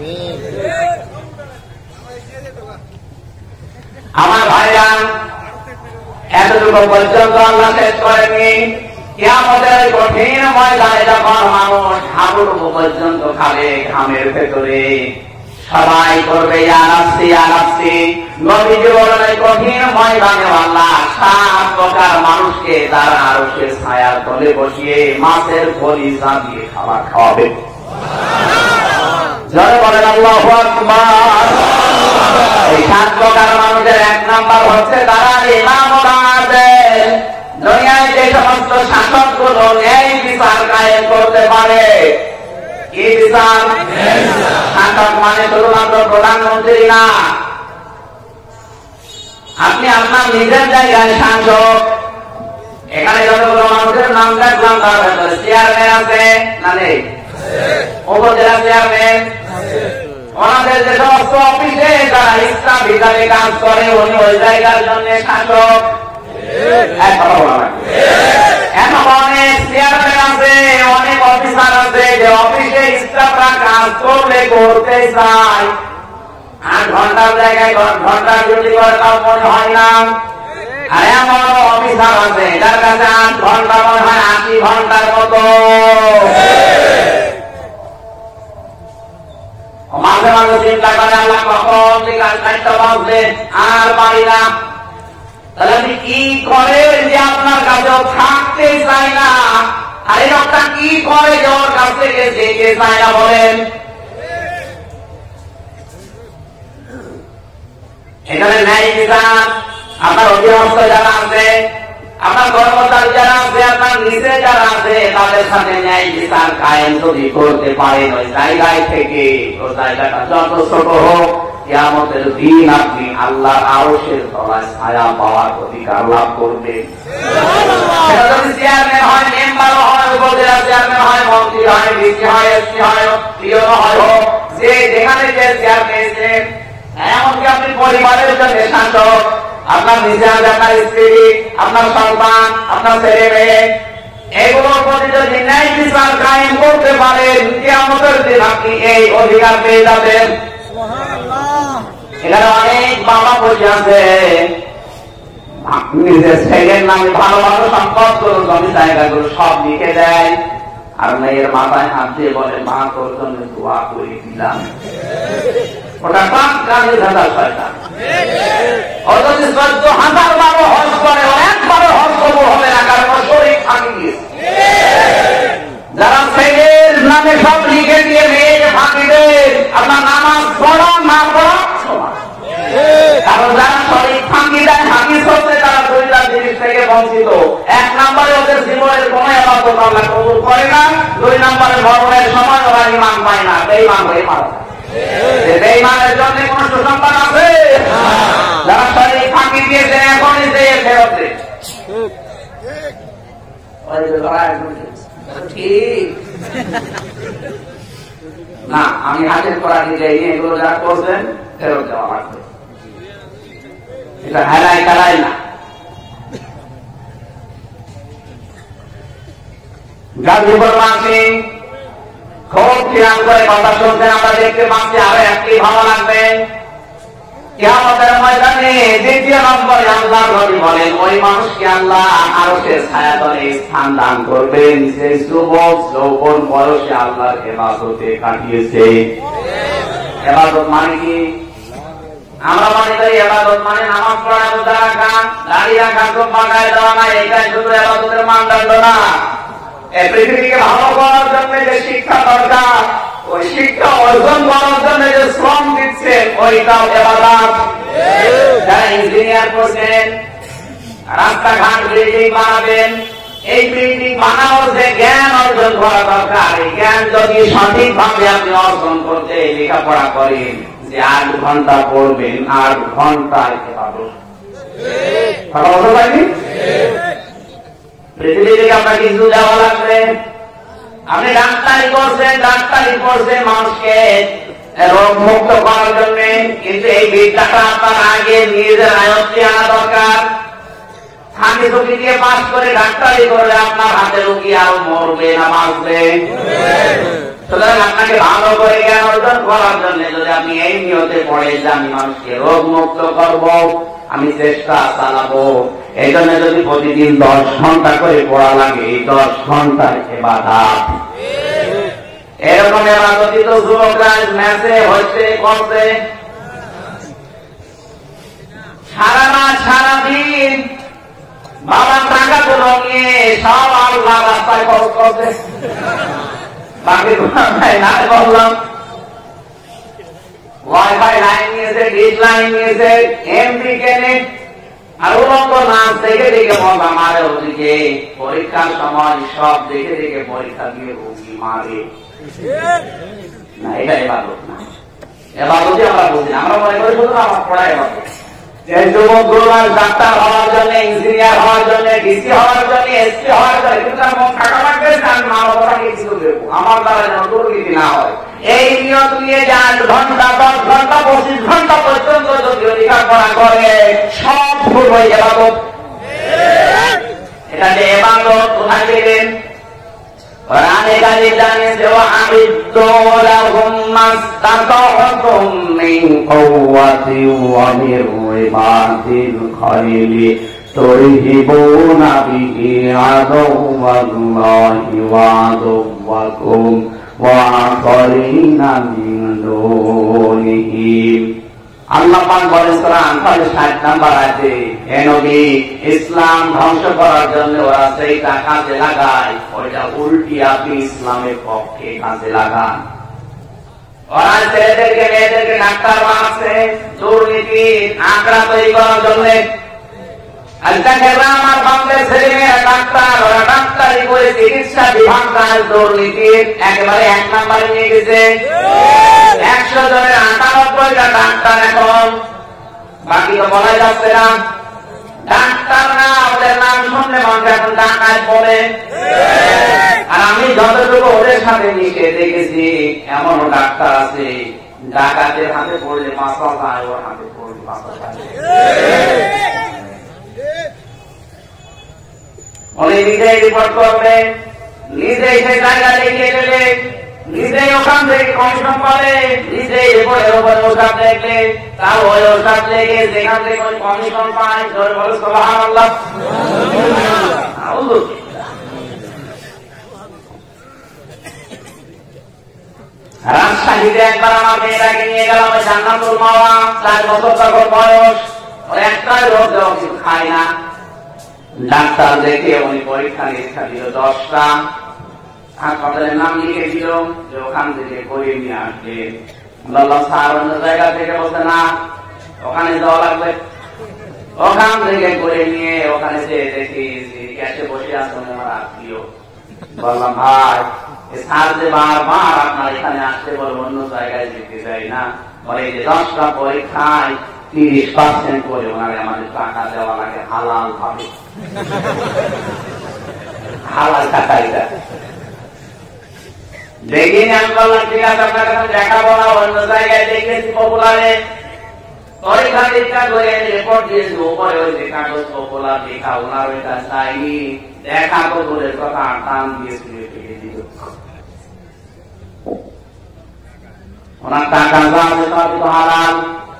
আমার ভাইরা এতটুকু পর্যন্ত আল্লাহ শেষ করেনি। কিয়ামতের কঠিন ময়দানে যখন মানুষ হাঁটুটুকু পর্যন্ত খাবে ঘামের ভেতরে, সবাই করবে ইয়া নাফসি ইয়া নাফসি। নবীজি বলেন এই কঠিন ময়দানে আল্লাহ 7 প্রকার মানুষকে তার আরশের ছায়ার তলে বসিয়ে মাছের কলিজা দিয়ে খাবার খাওয়াবে। জোরে বলেন আল্লাহু আকবার। এই 7 প্রকার মানুষের 1 নাম্বার হচ্ছে তারা ইমামুল আদিল। দুনিয়ায় যে সমস্ত শাসকগুলো ন্যায় বিচার কায়েম করতে পারে, কি বিচার? শাসক মানে শুধুমাত্র প্রধানমন্ত্রী না, আপনি আপনার নিজের জায়গায় শাসক। এখানে যতগুলো মানুষের নাম দেখলাম তার ভেতরে চেয়ারম্যান আছে না নেই? উপজেলা চেয়ারম্যান, ওনাদের যে সমস্ত অফিসে যারা ইসলাম ভিতরে কাজ করে, উনি ওই জায়গার জন্য শাসক। কথা বলা লাগবে। এখন অনেক চেয়ারম্যান আছে, অনেক অফিসার আছে যে অফিসে স্টাফরা কাজ করলে করতে চায়, 8 ঘন্টার জায়গায় 10 ঘন্টা ডিউটি করে তাও মনে হয় না। আর এমন অফিসার আছে যার কাছে 8 ঘন্টা মনে হয় 80 ঘন্টার মতো। মাঝে মাঝে চিন্তা করে আল্লাহ কখন বিকাল 4টা বাজবে আর পারি না। তাহলে আপনি কি করেন যে আপনার কাছেও থাকতে চায় না? আর এই লোকটা কি করে যে ওর কাছ থেকে যেতে চায় না বলেন? এখানে ন্যায় বিচার আপনার অধীনস্থ যারা আছে, আপনার কর্মচারী যারা আছে, আপনার নিচে যারা আছে, তাদের সাথে ন্যায় বিচার কায়েম যদি করতে পারেন ওই জায়গায় থেকে, ওই জায়গাটা যত ছোট হোক, কিয়ামতের দিন আপনি আল্লাহর আরশের তলায় ছায়া পাওয়ার অধিকার লাভ করবেন। সেটা যদি চেয়ারম্যান হয়, মেম্বার হয়, উপজেলা চেয়ারম্যান হয়, মন্ত্রী হয়, ডিসি হয়, এসপি হয়, পিও হয়, হোক, যে যেখানে যে চেয়ার পেয়েছেন, এমনকি আপনি পরিবারের জন্য শাসক, আপনার নিজে আছে, আপনার স্ত্রী, আপনার সন্তান, আপনার ছেলে মেয়ে, এগুলোর প্রতি যদি ন্যায় বিচার কায়েম করতে পারেন, কিয়ামতের দিন আপনি এই অধিকার পেয়ে যাবেন। এখানে অনেক বাবা বসে আছে, নিজের ছেলের নামে ভালো ভালো সম্পদগুলো, জমি জায়গাগুলো সব লিখে দেয়, আর মেয়ের মাথায় হাত দিয়ে বলে মা তোর জন্য দোয়া করে দিলাম। ওটা পাঁচ কাজে ধাঁধা শয়তান। ও যদি 14,000 বারো হজ করে, ও একবারও হজ কবুল হবে না, কারণ ওর শরীর ফাঁকি দিয়েছে। যারা ছেলের নামে সব লিখে দিয়ে মেয়েকে ফাঁকি দেন, আপনার নামাজ পড়া না পড়া সমান। কারণ যারা শরীর ফাঁকি দেয়, হাদিস হচ্ছে তারা 2টা জিনিস থেকে বঞ্চিত। 1 নম্বরে ওদের জীবনের কোন ইবাদত আল্লাহ কবুল করে না, 2 নম্বরে মরণের সময় ওরা ঈমান পায় না, বেঈমান হয়ে মারা যায়। বেঈমানের জন্য কোন সুসংবাদ আছে? যারা শরীর ফাঁকি দিয়েছে এখনই যে ফেরত দেয়। ঠিক না, আমি হাজির করা দিলে এগুলো যারা করছেন ফেরত দেওয়া লাগবে। এটা হেলাই খেলাই না। গাজীপুর মাসি খুব খেয়াল করে কথা শুনছেন, আমরা দেখতে পাচ্ছি। আরো একটি ভালো লাগবে, কিয়ামতের ময়দানে 2 নম্বরে আল্লাহ নবী বলেন ওই মানুষকে আল্লাহ আরশের ছায়াতলে স্থান দান করবেন যে যুবক যৌবন বয়সে আল্লাহর ইবাদতে কাটিয়েছে। ইবাদত মানে কি? আমরা মনে করি ইবাদত মানে নামাজ পড়া, রোজা রাখা, দাড়ি রাখা, জুব্বা গায়ে দেওয়া না, এটাই শুধু ইবাদতের মানদণ্ড না। এই পৃথিবীকে ভালো করার জন্য যে শিক্ষা দরকার, ওই শিক্ষা অর্জন করার জন্য যে শ্রম দিচ্ছেন, ওইটাও ইবাদত। যারা ইঞ্জিনিয়ার করছেন, রাস্তাঘাট বিল্ডিং বানাবেন, এই বিল্ডিং বানানোর যে জ্ঞান অর্জন করা দরকার, এই জ্ঞান যদি সঠিকভাবে আপনি অর্জন করতে লেখাপড়া করেন, যে 8 ঘন্টা পড়বেন, 8 ঘন্টায় ইবাদত। কথা বলতে পারিনি? পৃথিবী থেকে আপনাকে কিছু দেওয়া লাগবে। আপনি ডাক্তারি করছেন মানুষকে রোগ মুক্ত করার জন্য, কিন্তু এই বিদ্যাটা আপনার আগে নিজের আয়ত্তে আনা দরকার। ফাঁকি ঝুঁকি দিয়ে পাস করে ডাক্তারি করলে আপনার হাতে রোগী আরো মরবে না বাঁচবে। সুতরাং আপনাকে ভালো করে জ্ঞান অর্জন করার জন্য যদি আপনি এই নিয়তে পড়েন যে আমি মানুষকে রোগ মুক্ত করব, আমি চেষ্টা চালাবো, এই জন্য যদি প্রতিদিন 10 ঘন্টা করে পড়া লাগে, 10 ঘন্টার ইবাদত। এরকম ইবাদত তো যুবকরা ম্যাচে হচ্ছে করছে, সারা রাত সারাদিন বাবার টাকাগুলো নিয়ে সব আল্লাহ রাস্তায় খরচ করছে। বাকি না বললাম, ওয়াইফাই লাইন নিয়েছে, ডিশ লাইন নিয়েছে, এমপি কেনে, আর উলঙ্গ নাচ দেখে দেখে মজা মারে। ওদিকে পরীক্ষার সময় সব দেখে দেখে পরীক্ষা দিয়ে রোগী মারে না। এটা ইবাদত না। ইবাদতই আমরা বুঝি, আমরা মনে করি শুধু আমার পড়াই ইবাদত। যুবকগুলো ডাক্তার হওয়ার জন্য, ইঞ্জিনিয়ার হওয়ার জন্য, ডিসি হওয়ার জন্য, এসপি হওয়ার জন্য, কিন্তু তার মন থাকা লাগবে যে আমি মানবতাকে কিছু দেবো, আমার দ্বারা যেন দুর্নীতি না হয়। এই নিয়ত নিয়ে যে 8 ঘন্টা, 10 ঘন্টা, 25 ঘন্টা পর্যন্ত যদি লেখাপড়া করে, সব ভুল হয়ে ইবাদত। এটা যে ইবাদত কোথায় পেলেন? কোরআনে কারিমে জানিয়ে দেওয়া আমিদ্দু লাহুম মাস্তাতা'তুম মিন কুওয়াতি ওয়া মির রিবাতিল খাইলি তুরহিবুনা বিহি আদুওয়াল্লাহি ওয়া আদুওয়াকুম ওয়া আখরিনা মিন দুনিহি। আল্লাহ পাক বলেন সূরা আনফাল 60 নম্বর আয়াতে, হে নবী, ইসলাম ধ্বংস করার জন্য ওরা সেইটা কাজে লাগায়, ওইটা উল্টি আপনি ইসলামের পক্ষে কাজে লাগান। ওরা ছেলেদেরকে মেয়েদেরকে ডাক্তার বানাচ্ছে দুর্নীতি আঁকড়া তৈরি করার জন্য। আমার বাংলাদেশের ছেলে মেয়েরা ডাক্তার, ওরা ডাক্তারি করে চিকিৎসা বিভাগ দুর্নীতির একেবারে 1 নম্বরে নিয়ে গেছে। 100 জনের 98টা ডাক্তার এখন, বাকি তো বলা যাচ্ছে না। ডাক্তার না, ওদের নাম শুনলে মানুষ এখন ডাকাত বলে। আর আমি যতটুকু ওদের সাথে মিশে দেখেছি, এমনও ডাক্তার আছে ডাকাতের হাতে পড়লে মাথা যায়, ওর হাতে পড়লে মাথা যায়। উনি নিজেই রিপোর্ট করবে, নিজেই সে জায়গা দেখিয়ে দেবে, নিজেই ওখান থেকে কমিশন করে, নিজেই রিপোর্টের উপরে ওষুধ দেখবে, তাও ওই ওষুধ লেগে যেখান থেকে ওই কমিশন পায়। জোরে বলো সুবহানাল্লাহ। রাজশাহীতে একবার আমার মেয়েটাকে নিয়ে গেলাম ওই জান্নাতুল মাওয়া, 4 বছর তখন বয়স, ওর একটাই রোগ দেওয়া কিছু খায় না। ডাক্তার দেখে উনি পরীক্ষা নিরীক্ষা দিল 10টা, হাসপাতালের নাম লিখে দিল যে ওখান থেকে করিয়ে নিয়ে আসবে। বললাম স্যার অন্য জায়গা থেকে, বলতে না ওখানে যাওয়া লাগবে। ওখান থেকে করে নিয়ে ওখানে যে দেখি গ্যাসে বসে আসুন আমার আত্মীয়। বললাম ভাই স্যার যে বারবার আপনার এখানে আসতে বলে অন্য জায়গায় যেতে চাই না, বলে এই যে 10টা পরীক্ষায় 30% করে ওনারে আমাদের টাকা দেওয়া লাগে হালাল ভাবে। হালাল টাকা এটা দেখিনি। আমি বললাম ঠিক আছে আপনার কাছে দেখাবো না, অন্য জায়গায় দেখেছি পপুলারে পরীক্ষা নিরীক্ষা করে রিপোর্ট দিয়েছি, উপরে ওই যে কাগজ পপুলার লেখা, ওনার ওইটা চাইনি, দেখা তো দূরের কথা টান দিয়ে শুয়ে ফেলে দিল। ওনার টাকা যা আছে সবই তো হারাম।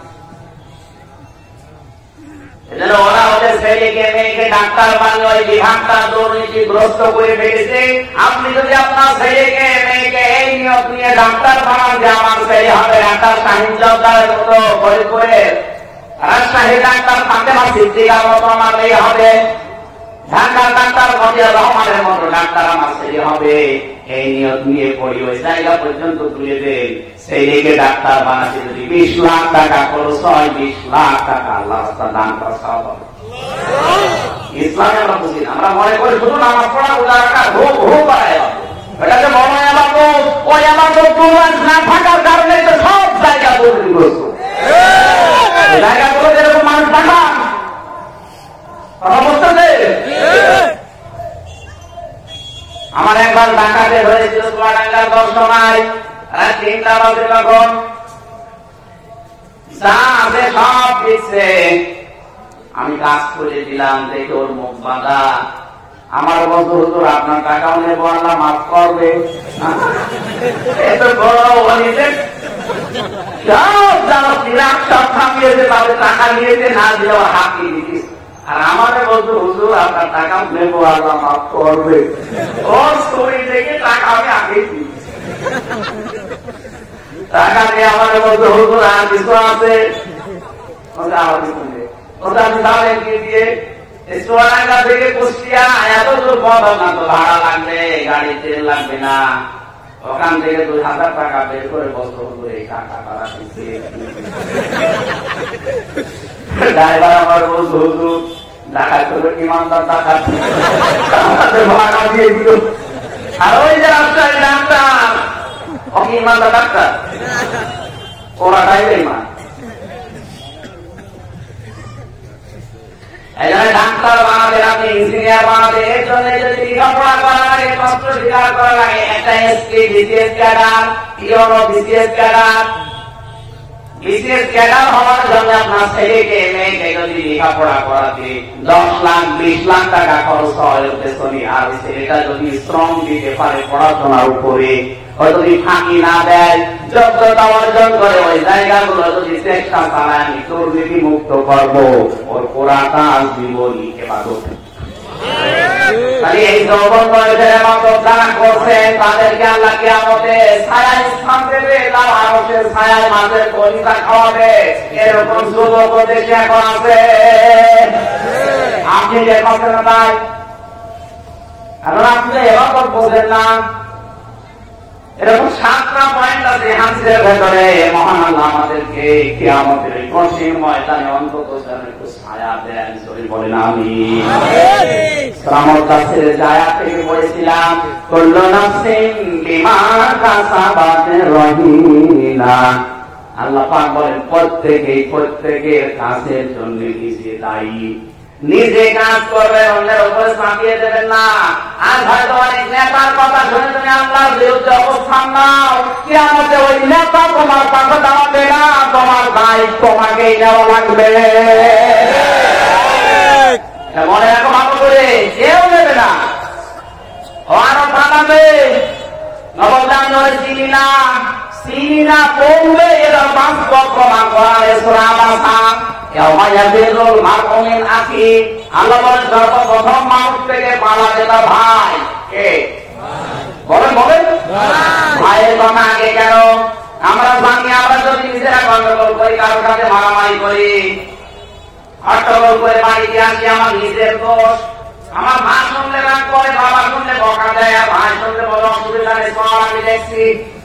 এজন্য ওরা ওদের ছেলেকে মেয়েকে ডাক্তার বানিয়ে ওই বিভাগটা দুর্নীতিগ্রস্ত করে ফেলেছে। আপনি যদি আপনার ছেলেকে মেয়েকে এই নিয়ত নিয়ে ডাক্তার বানান যে আমার ছেলে হবে ডাক্তার শাহিন জব্বারের মতো করে করে, রাজশাহী ডাক্তার ফাতেমা সিদ্দিকার মতো আমার মেয়ে হবে, ঢাকার ডাক্তার মজিয়ার রহমানের মতো ডাক্তার আমার ছেলে হবে, এই নিয়ত নিয়ে পড়ি ওই জায়গা পর্যন্ত তুলে দেন। ছেলেকে ডাক্তার বানাতে যদি 20 লাখ টাকা খরচ হয়, 20 লাখ টাকা আল্লাহ রাস্তায় দান করা সওয়াব হবে। ইসলামে আমরা বুঝি না, আমরা মনে করি শুধু নামাজ পড়া রোজা রাখা হু হু করাই হবে। এটা যে মনে হয় আমার তো ওই আমার তো দুর্নাম না থাকার কারণে তো সব জায়গা দুর্নীতিগ্রস্ত। জায়গাগুলো যেরকম মানুষ দেখান আমার একবার ঢাকাতে ধরেছিল চুয়াডাঙ্গার দর্শনায়, 3টা বাজে তখন যা আছে সব দিচ্ছে। আমি কাজ করে দিলাম, দেখে ওর মুখ বাঁধা। আমার বন্ধু হুজুর আপনার টাকাও নেবো, আল্লাহ মাফ করবে। এত বড় সব যারা বিরাট সব থামিয়েছে, তাদের টাকা নিয়েছে, না দিয়ে আমার হাঁকি দিচ্ছে। আর আমাদের বলতো হুজুর আপনার টাকা নেবো, আল্লাহ মাফ করবে। ওর স্টোরি থেকে টাকা আমি আগে দিই, টাকা নিয়ে আমাদের বলতো হুজুর আর কিছু আছে, ওটা আমি দাঁড়িয়ে দিয়ে চুয়াডাঙ্গা থেকে কুষ্টিয়া এত দূর পথ না, তো ভাড়া লাগবে, গাড়ি তেল লাগবে না। ওখান থেকে 2000 টাকা বের করে বলতো হুজুর এই টাকা তারা দিচ্ছে। ড্রাইভার আমার বলতো হুজুর ডাকাত করে ইমানদার ডাকাত ভাড়া দিয়ে দিল। আর ওই যে রাস্তায় ডাক্তার ওকে ইমানদার ডাক্তার, ওরা ডাইবে ইমান। ডাক্তার বানাবেন আপনি, ইঞ্জিনিয়ার বানাবেন, এর জন্য যদি লেখাপড়া করা লাগে, কষ্ট স্বীকার করা লাগে, একটা SP BCS cadre, UNO BCS cadre, বিশেষ ক্যাডার হওয়ার জন্য আপনার ছেলেকে মেয়েকে যদি লেখাপড়া করাতে 10 লাখ 20 লাখ টাকা খরচ হয় পেছনে, আর ছেলেটা যদি শ্রম দিতে পারে পড়াশোনার উপরে, যদি ফাঁকি না দেয়, যোগ্যতা অর্জন করে ওই জায়গাগুলো যদি চেষ্টা চালায়, আমি দুর্নীতি মুক্ত করবো, ওর পুরাটা জীবনী এবাদত। এই যৌবন বয়সের মতো যারা করছেন তাদেরকে আল্লাহ কিয়ামতে ছায়ায় স্থান দেবে, তার আরশের ছায়ায় মাঝে কলিজা খাওয়াবে। এরকম যুবক দেশে এখন আছে, আপনি যে করছেন না তাই, এখন আপনি এবার বোঝেন না। এরকম 7টা পয়েন্ট আছে হাদিসের ভেতরে। মহান আল্লাহ আমাদেরকে কিয়ামতের এই কঠিন ময়দানে অন্তত যেন একটু ছায়া দেন, সবাই বলেন আমিন। সামর কাছে জায়া থেকে বলেছিলাম, কুল্লু নাফসিন বিমা কাসাবাত রহিনা। আল্লাহ পাক বলেন প্রত্যেকের কাজের জন্য নিজে দায়ী। নিজে কাজ করবেন, অন্যের উপরে চাপিয়ে দেবেন না। আজ হয়তো অনেক নেতার কথা শুনে তুমি আল্লাহর বিরুদ্ধে অবস্থান নাও, কিয়ামতে ওই নেতা তোমার পাশে দাঁড়াবে না, তোমার দায়িত্ব তোমাকেই নেওয়া লাগবে। মনে রাখো ভালো করে, কেউ নেবে না, ও আরো বানাবে। নবদান চিনি না পড়বে, এরা বাস্তব প্রমাণ করা আল্লাহ বলেন সর্বপ্রথম মানুষ থেকে পালাবে তার ভাই। কে বলেন ভাইয়ের কথা আগে কেন? আমরা জানি, আমরা যদি নিজেরা গন্ডগোল করি, কারোর কাছে মারামারি করি, হট্টগোল করে বাড়িতে আসি, আমার নিজের দোষ। আমার মা শুনলে রাগ করে, বাবা শুনলে বকা দেয়, আর ভাই শুনলে বলে অসুবিধা নেই, আমি দেখছি।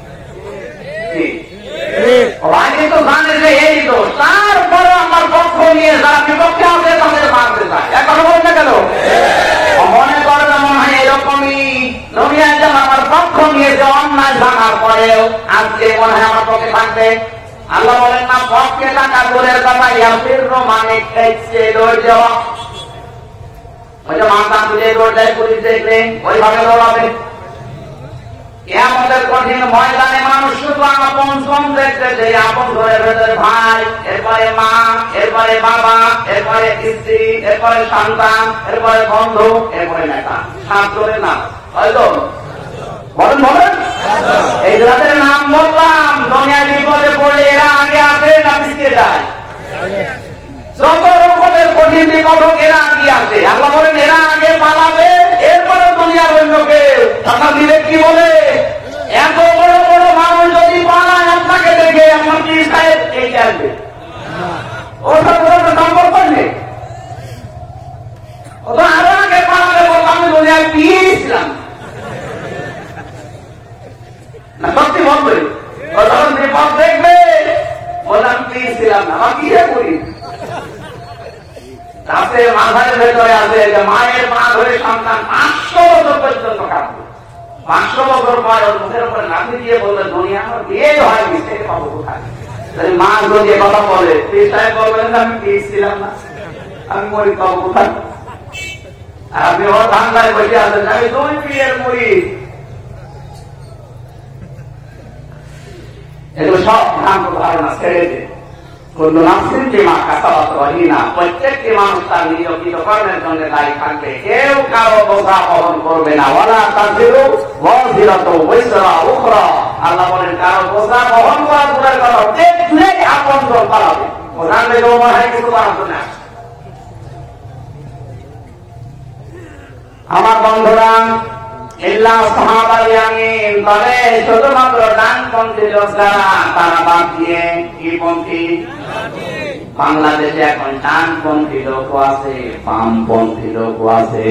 ভাই কিন্তু জানে যে এই দোষ, তারপরে আমার পক্ষ নিয়ে যারা বিপক্ষে আছে তাদের মারতে চায়। এখন বলেন না কেন? মনে করে মনে হয় এরকমই দুনিয়ায় যেন আমার পক্ষ নিয়ে যে অন্যায় জানার পরেও আজকে মনে হয় আমার পক্ষে থাকবে। আল্লাহ বলেন না, পক্ষে থাকা দূরের কথা, ইয়াফির মানে খেয়েছে দৌড় দেওয়া। ওই যে মাথা তুলে দৌড় দেয় পুলিশ দেখলে, ওইভাবে দৌড়াবে। কিয়ামতের কঠিন ময়দানে মানুষ শুধু আপন জন দেখতে, যে আপন ঘরের ভেতরে ভাই, এরপরে মা, এরপরে বাবা, এরপরে স্ত্রী, এরপরে সন্তান, এরপরে বন্ধু, এরপরে নেতা। 7 জনের নাম হয়তো বলেন এই যাদের নাম বললাম, দুনিয়ায় বিপদে পড়লে এরা আগে আসে না পিছিয়ে যায়? যত রকমের কঠিন বিপদ এরা আগে আসে। আল্লাহ বলেন এরা আগে পালাবে, এরপরে দুনিয়ার অন্য কেউ। আপনার বিবেক কি বলে? এত বড় বড় মানুষ যদি পালায় আপনাকে দেখে, আমার কি সাহেব এই আসবে? ওর সাথে সম্পর্ক নেই, ও তো আরো আগে পালাবে, বলবো আমি দুনিয়ায় পিয়েছিলাম না। সত্যি বলবে, ও যখন বিপদ দেখবে বললাম পিয়েছিলাম না, আমার কি করি? রাতে মাথার ভেতরে আছে যে মায়ের পা ধরে সন্তান 500 বছর পর্যন্ত কাঁদবে। 500 বছর পর ওর মুখের উপরে লাঠি দিয়ে বলবে, দুনিয়া আমার বিয়ে হয়নি, সেটা পাবো কোথায়? মা যদি কথা বলে, সাহেব বলবেন আমি পেয়েছিলাম না, আমি মরি পাবো কোথায়? আর আপনি ওর ধান্দায় বসে আছেন, আমি 2 বিয়ের মরি। এগুলো সব ভ্রান্ত ধারণা, ছেড়ে দে। প্রত্যেকটি মানুষ তার নিজ কৃতকর্মের জন্য দায়ী থাকবে, কেউ কারো বোঝা বহন করবে না। আল্লাহ বলেন কারো বোঝা বহন করা দূরের কথা, দেখলেই আপন দল পালাবে। কিছু পালাতো না। আমার বন্ধুরা, তবে শুধুমাত্র ডানপন্থী লোক যারা, তারা বাদ দিয়ে কি পন্থী? বাংলাদেশে এখন ডানপন্থী লোক আছে, বামপন্থী লোক আছে।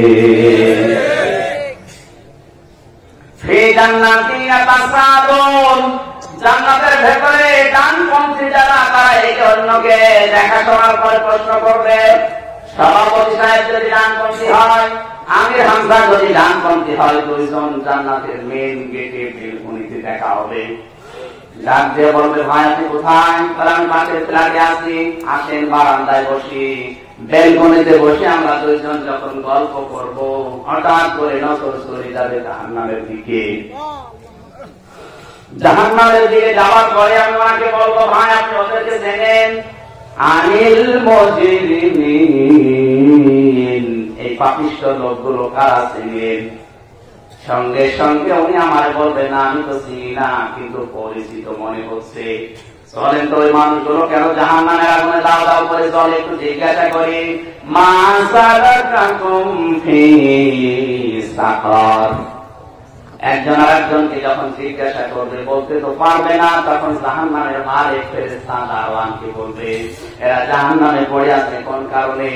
জান্নাতের ভেতরে ডানপন্থী যারা, তারা এই অন্যকে দেখাশোনার পরে প্রশ্ন করবে। সভাপতি সাহেব যদি ডানপন্থী হয়, আমির হামজা যদি ডানপন্থী হয়, 2 জন জান্নাতের মেন গেটে বেলকনিতে দেখা হবে। ডাক দিয়ে বলবে, ভাই আপনি কোথায়? আমি পাশের ফ্ল্যাটে আছি, আসেন বারান্দায় বসি। বেলকনিতে বসে আমরা 2 জন যখন গল্প করব, হঠাৎ করে নজর চলে যাবে জাহান্নামের দিকে। জাহান্নামের দিকে যাওয়ার পরে আমি ওনাকে বলবো, ভাই আপনি ওদেরকে চেনেন? আনিল মুজরিমিন, এই পাপিষ্ঠ লোকগুলো কারা চেনেন? সঙ্গে সঙ্গে উনি আমার বলবেন, না আমি তো চিনি না, কিন্তু পরিচিত মনে হচ্ছে। চলেন তো ওই মানুষগুলো কেন জাহান্নামের আগুনে দাও দাও করে চলে, একটু জিজ্ঞাসা করি। মা সালাকাকুম ফি সাকার, একজন আর একজনকে যখন জিজ্ঞাসা করবে, বলতে তো পারবে না, তখন জাহান্নামের মালিক ফেরেশতা দারওয়ানকে বলবে, এরা জাহান্নামে পড়ে আছে কোন কারণে?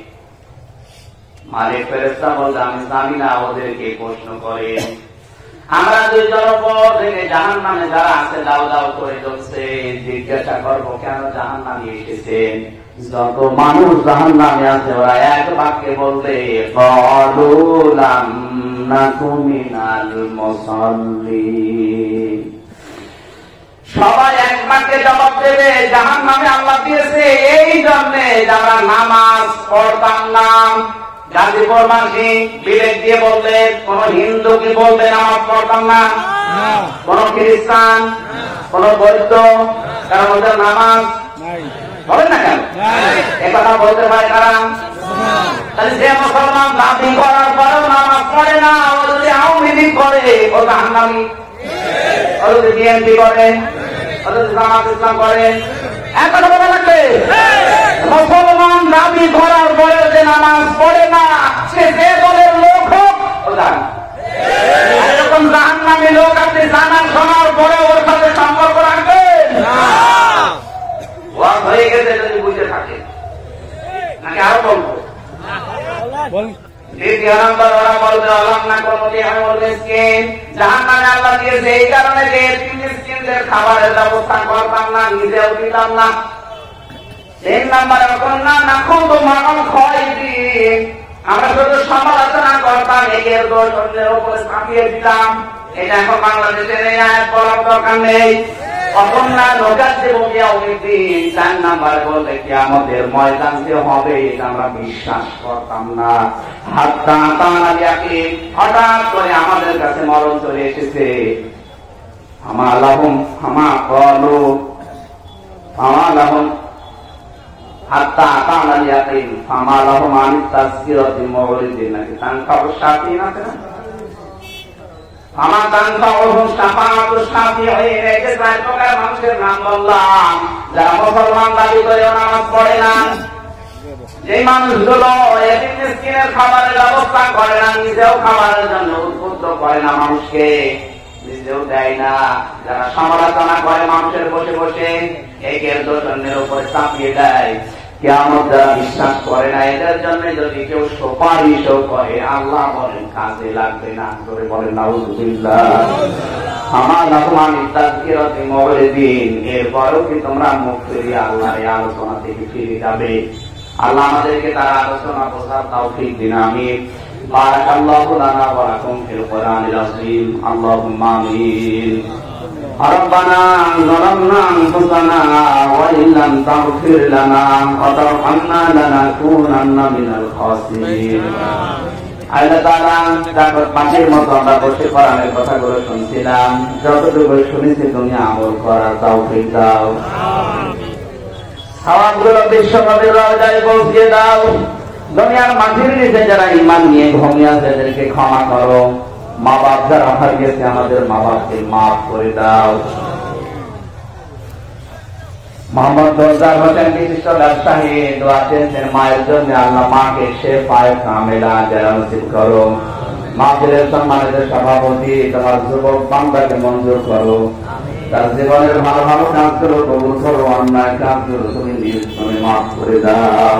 মালিক ফেরেশতা বলবে, আমি জানি না, ওদেরকে প্রশ্ন করে। আমরা দুইজন উপর থেকে জাহান্নামে যারা আছে দাও দাও করে ঢুকছে, জিজ্ঞাসা করবো কেন জাহান্নামে এসেছেন? যত মানুষ জাহান্নামে আছে ওরা এক বাক্যে বলবে, ক্বালু লাম নাকু মিনাল মুসাল্লিন। সবাই এক বাক্যে জবাব দেবে, জাহান্নামে আল্লাহ দিয়েছে এই জন্যে যারা নামাজ পড়তাম না। গাজীপুর মাসি বিবেক দিয়ে বলবে, কোন হিন্দু কি বলবে নামাজ পড়তাম না? কোন খ্রিস্টান, কোন বৌদ্ধ, কারণ ওদের নামাজ বলেন না কেন? একথা বলতে পারে কারা? তাহলে যে মুসলমান দাবি করার পরেও নামাজ পড়ে না, ও যদি আওয়ামী লীগ করে ও জাহান্নামী, ও যদি বিএনপি করে, ও যদি জামাত ইসলাম করে, এক কথা বলা লাগবে। মুসলমান দাবি করার পরে যে নামাজ পড়ে না, সে যে দলের লোক হোক ও জাহান্নামী। এরকম জাহান্নামী লোক আপনি জানার শোনার পরে ওর সাথে সম্পর্ক রাখবেন না। ওয়াজ হয়ে গেছে যদি বুঝে থাকে, নাকি আরো বলবো? দ্বিতীয় নম্বর ওরা বলবে, আল্লাহ না করতে আমি বলবে জাহান্নামে আল্লাহ দিয়েছে এই কারণে যে মিসকিনদের খাবারের ব্যবস্থা করতাম না, নিজেও দিতাম না। তিন নম্বর কন্যা না খুব মানব ক্ষয় দিন, আমরা শুধু সমালোচনা করতাম, এগের দোষ অন্যের উপরে চাপিয়ে দিতাম। এটা এখন বাংলাদেশের এই আয়াত বলার দরকার নেই। অকন্যা নৌকার দেবকিয়া দিন, 4 নাম্বার বলতে কি আমাদের ময়দান যে হবে এটা আমরা বিশ্বাস করতাম না। হাত্তা তানালিয়াকে, হঠাৎ করে আমাদের কাছে মরণ চলে এসেছে। আমালাহুম আমা ক্বালু আমালাহুম হাত্তা তানালিয়াকে আমালাহুম আনিত তাযকিরাতি মুরিদিন, নাকি তানফাউ শাফিঈন আছে না? আমার তানফাউহুম শাফাআতুশ শাফিঈন, এই যে 4 প্রকার মানুষের নাম বললাম, যারা মুসলমান দাবি করে নামাজ পড়ে না, যে মানুষগুলো এতিম মিসকিনের খাবারের ব্যবস্থা করে না, নিজেও খাবারের জন্য উদ্বুদ্ধ করে না মানুষকে, নিজেও দেয় না, যারা সমালোচনা করে মানুষের বসে বসে, একের দোষ অন্যের উপরে চাপিয়ে দেয়, কিয়ামত যারা বিশ্বাস করে না, এদের জন্য যদি কেউ সুপারিশও করে, আল্লাহ বলেন কাজে লাগবে না। করে বলেন নাউযুবিল্লাহ। আমার নাফমান তাযকিরাতি মুরিদিন, এরপরও কি তোমরা মুখ ফিরিয়ে আল্লাহর এই আলোচনা থেকে ফিরে যাবে? আল্লাহ আমাদেরকে তার আলোচনা বোঝার তৌফিক দিন, আমিন। বারাকাল্লাহু লানা ওয়া লাকুম ফিল কুরআনিল আযীম। আল্লাহুম্মা আমিন। ربنا ظلمنا أنفسنا وإن لم تغفر لنا وترحمنا لنكونن من الخاسرين। আল্লাহ তাআলা তারপর পাশের মতো আমরা বসে কোরআনের কথাগুলো শুনছিলাম, যতটুকু শুনেছি তুমি আমল করার তৌফিক দাও। সওয়াবগুলো বিশ্বনবীর রওজায় পৌঁছে দাও। দুনিয়ার মাটির নিচে যারা ঈমান নিয়ে ঘুমিয়ে আছে এদেরকে ক্ষমা করো। মা বাপ যারা হারিয়েছে আমাদের মা বাপকে মাফ করে দাও। মোহাম্মদ দরজার হোসেন বিশিষ্ট ব্যবসায়ী দোয়া চেয়েছেন মায়ের জন্য, আল্লাহ মাকে শেফায়ে কামেলা যারা নসিব করো। মাহফিলের সম্মানিত সভাপতি তোমার যুবক বান্দাকে মঞ্জুর করো, তার জীবনের ভালো ভালো কাজগুলো কবুল করো, অন্যায় কাজগুলো তুমি নিজ মাফ করে দাও।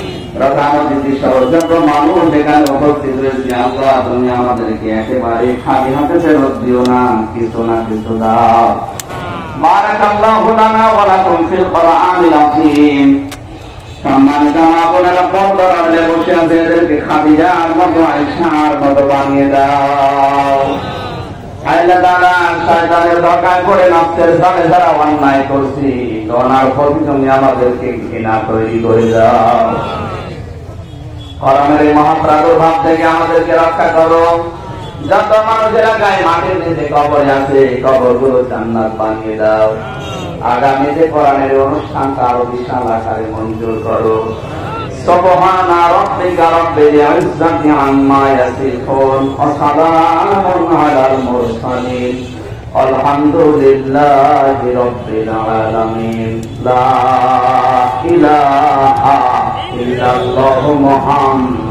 মানুষ যেখানে উপস্থিত রয়েছে আল্লাহ তুমি আমাদেরকে একেবারে খালি হাতে ফেরত দিও না, কিছু না কিছু দাও। বারাকাল্লাহু লানা ওয়া লাকুম ফিল কুরআনিল আযীম। সম্মানিত মা বোনেরা, পর্দার আড়ালে বসে আছে এদেরকে খাদিজার মতো আয়েশার মতো বানিয়ে দাও। আল্লাহ তাআলা শয়তানের ধোঁকায় পড়ে নফসের সাথে যারা অন্যায় করছি, ওনার প্রতি তুমি আমাদেরকে ঘৃণা তৈরি করে দাও। করোনার এই মহাপ্রাদুর্ভাব থেকে আমাদেরকে রক্ষা করো। যত মানুষেরা গায়ে মাটির নিচে কবর আছে কবরগুলো জান্নাত বানিয়ে দাও। আগামী যে কোরআনের অনুষ্ঠানটা আরো বিশাল আকারে মঞ্জুর করো। সুবহানা রাব্বিকা রাব্বিল ইজ্জাতি আম্মা ইয়াসিফুন ওয়া সালামুন আলাল মুরসালিন আলহামদুলিল্লাহি রাব্বিল আলামিন। লা ইলাহা ইল্লাল্লাহু মুহাম্মাদুর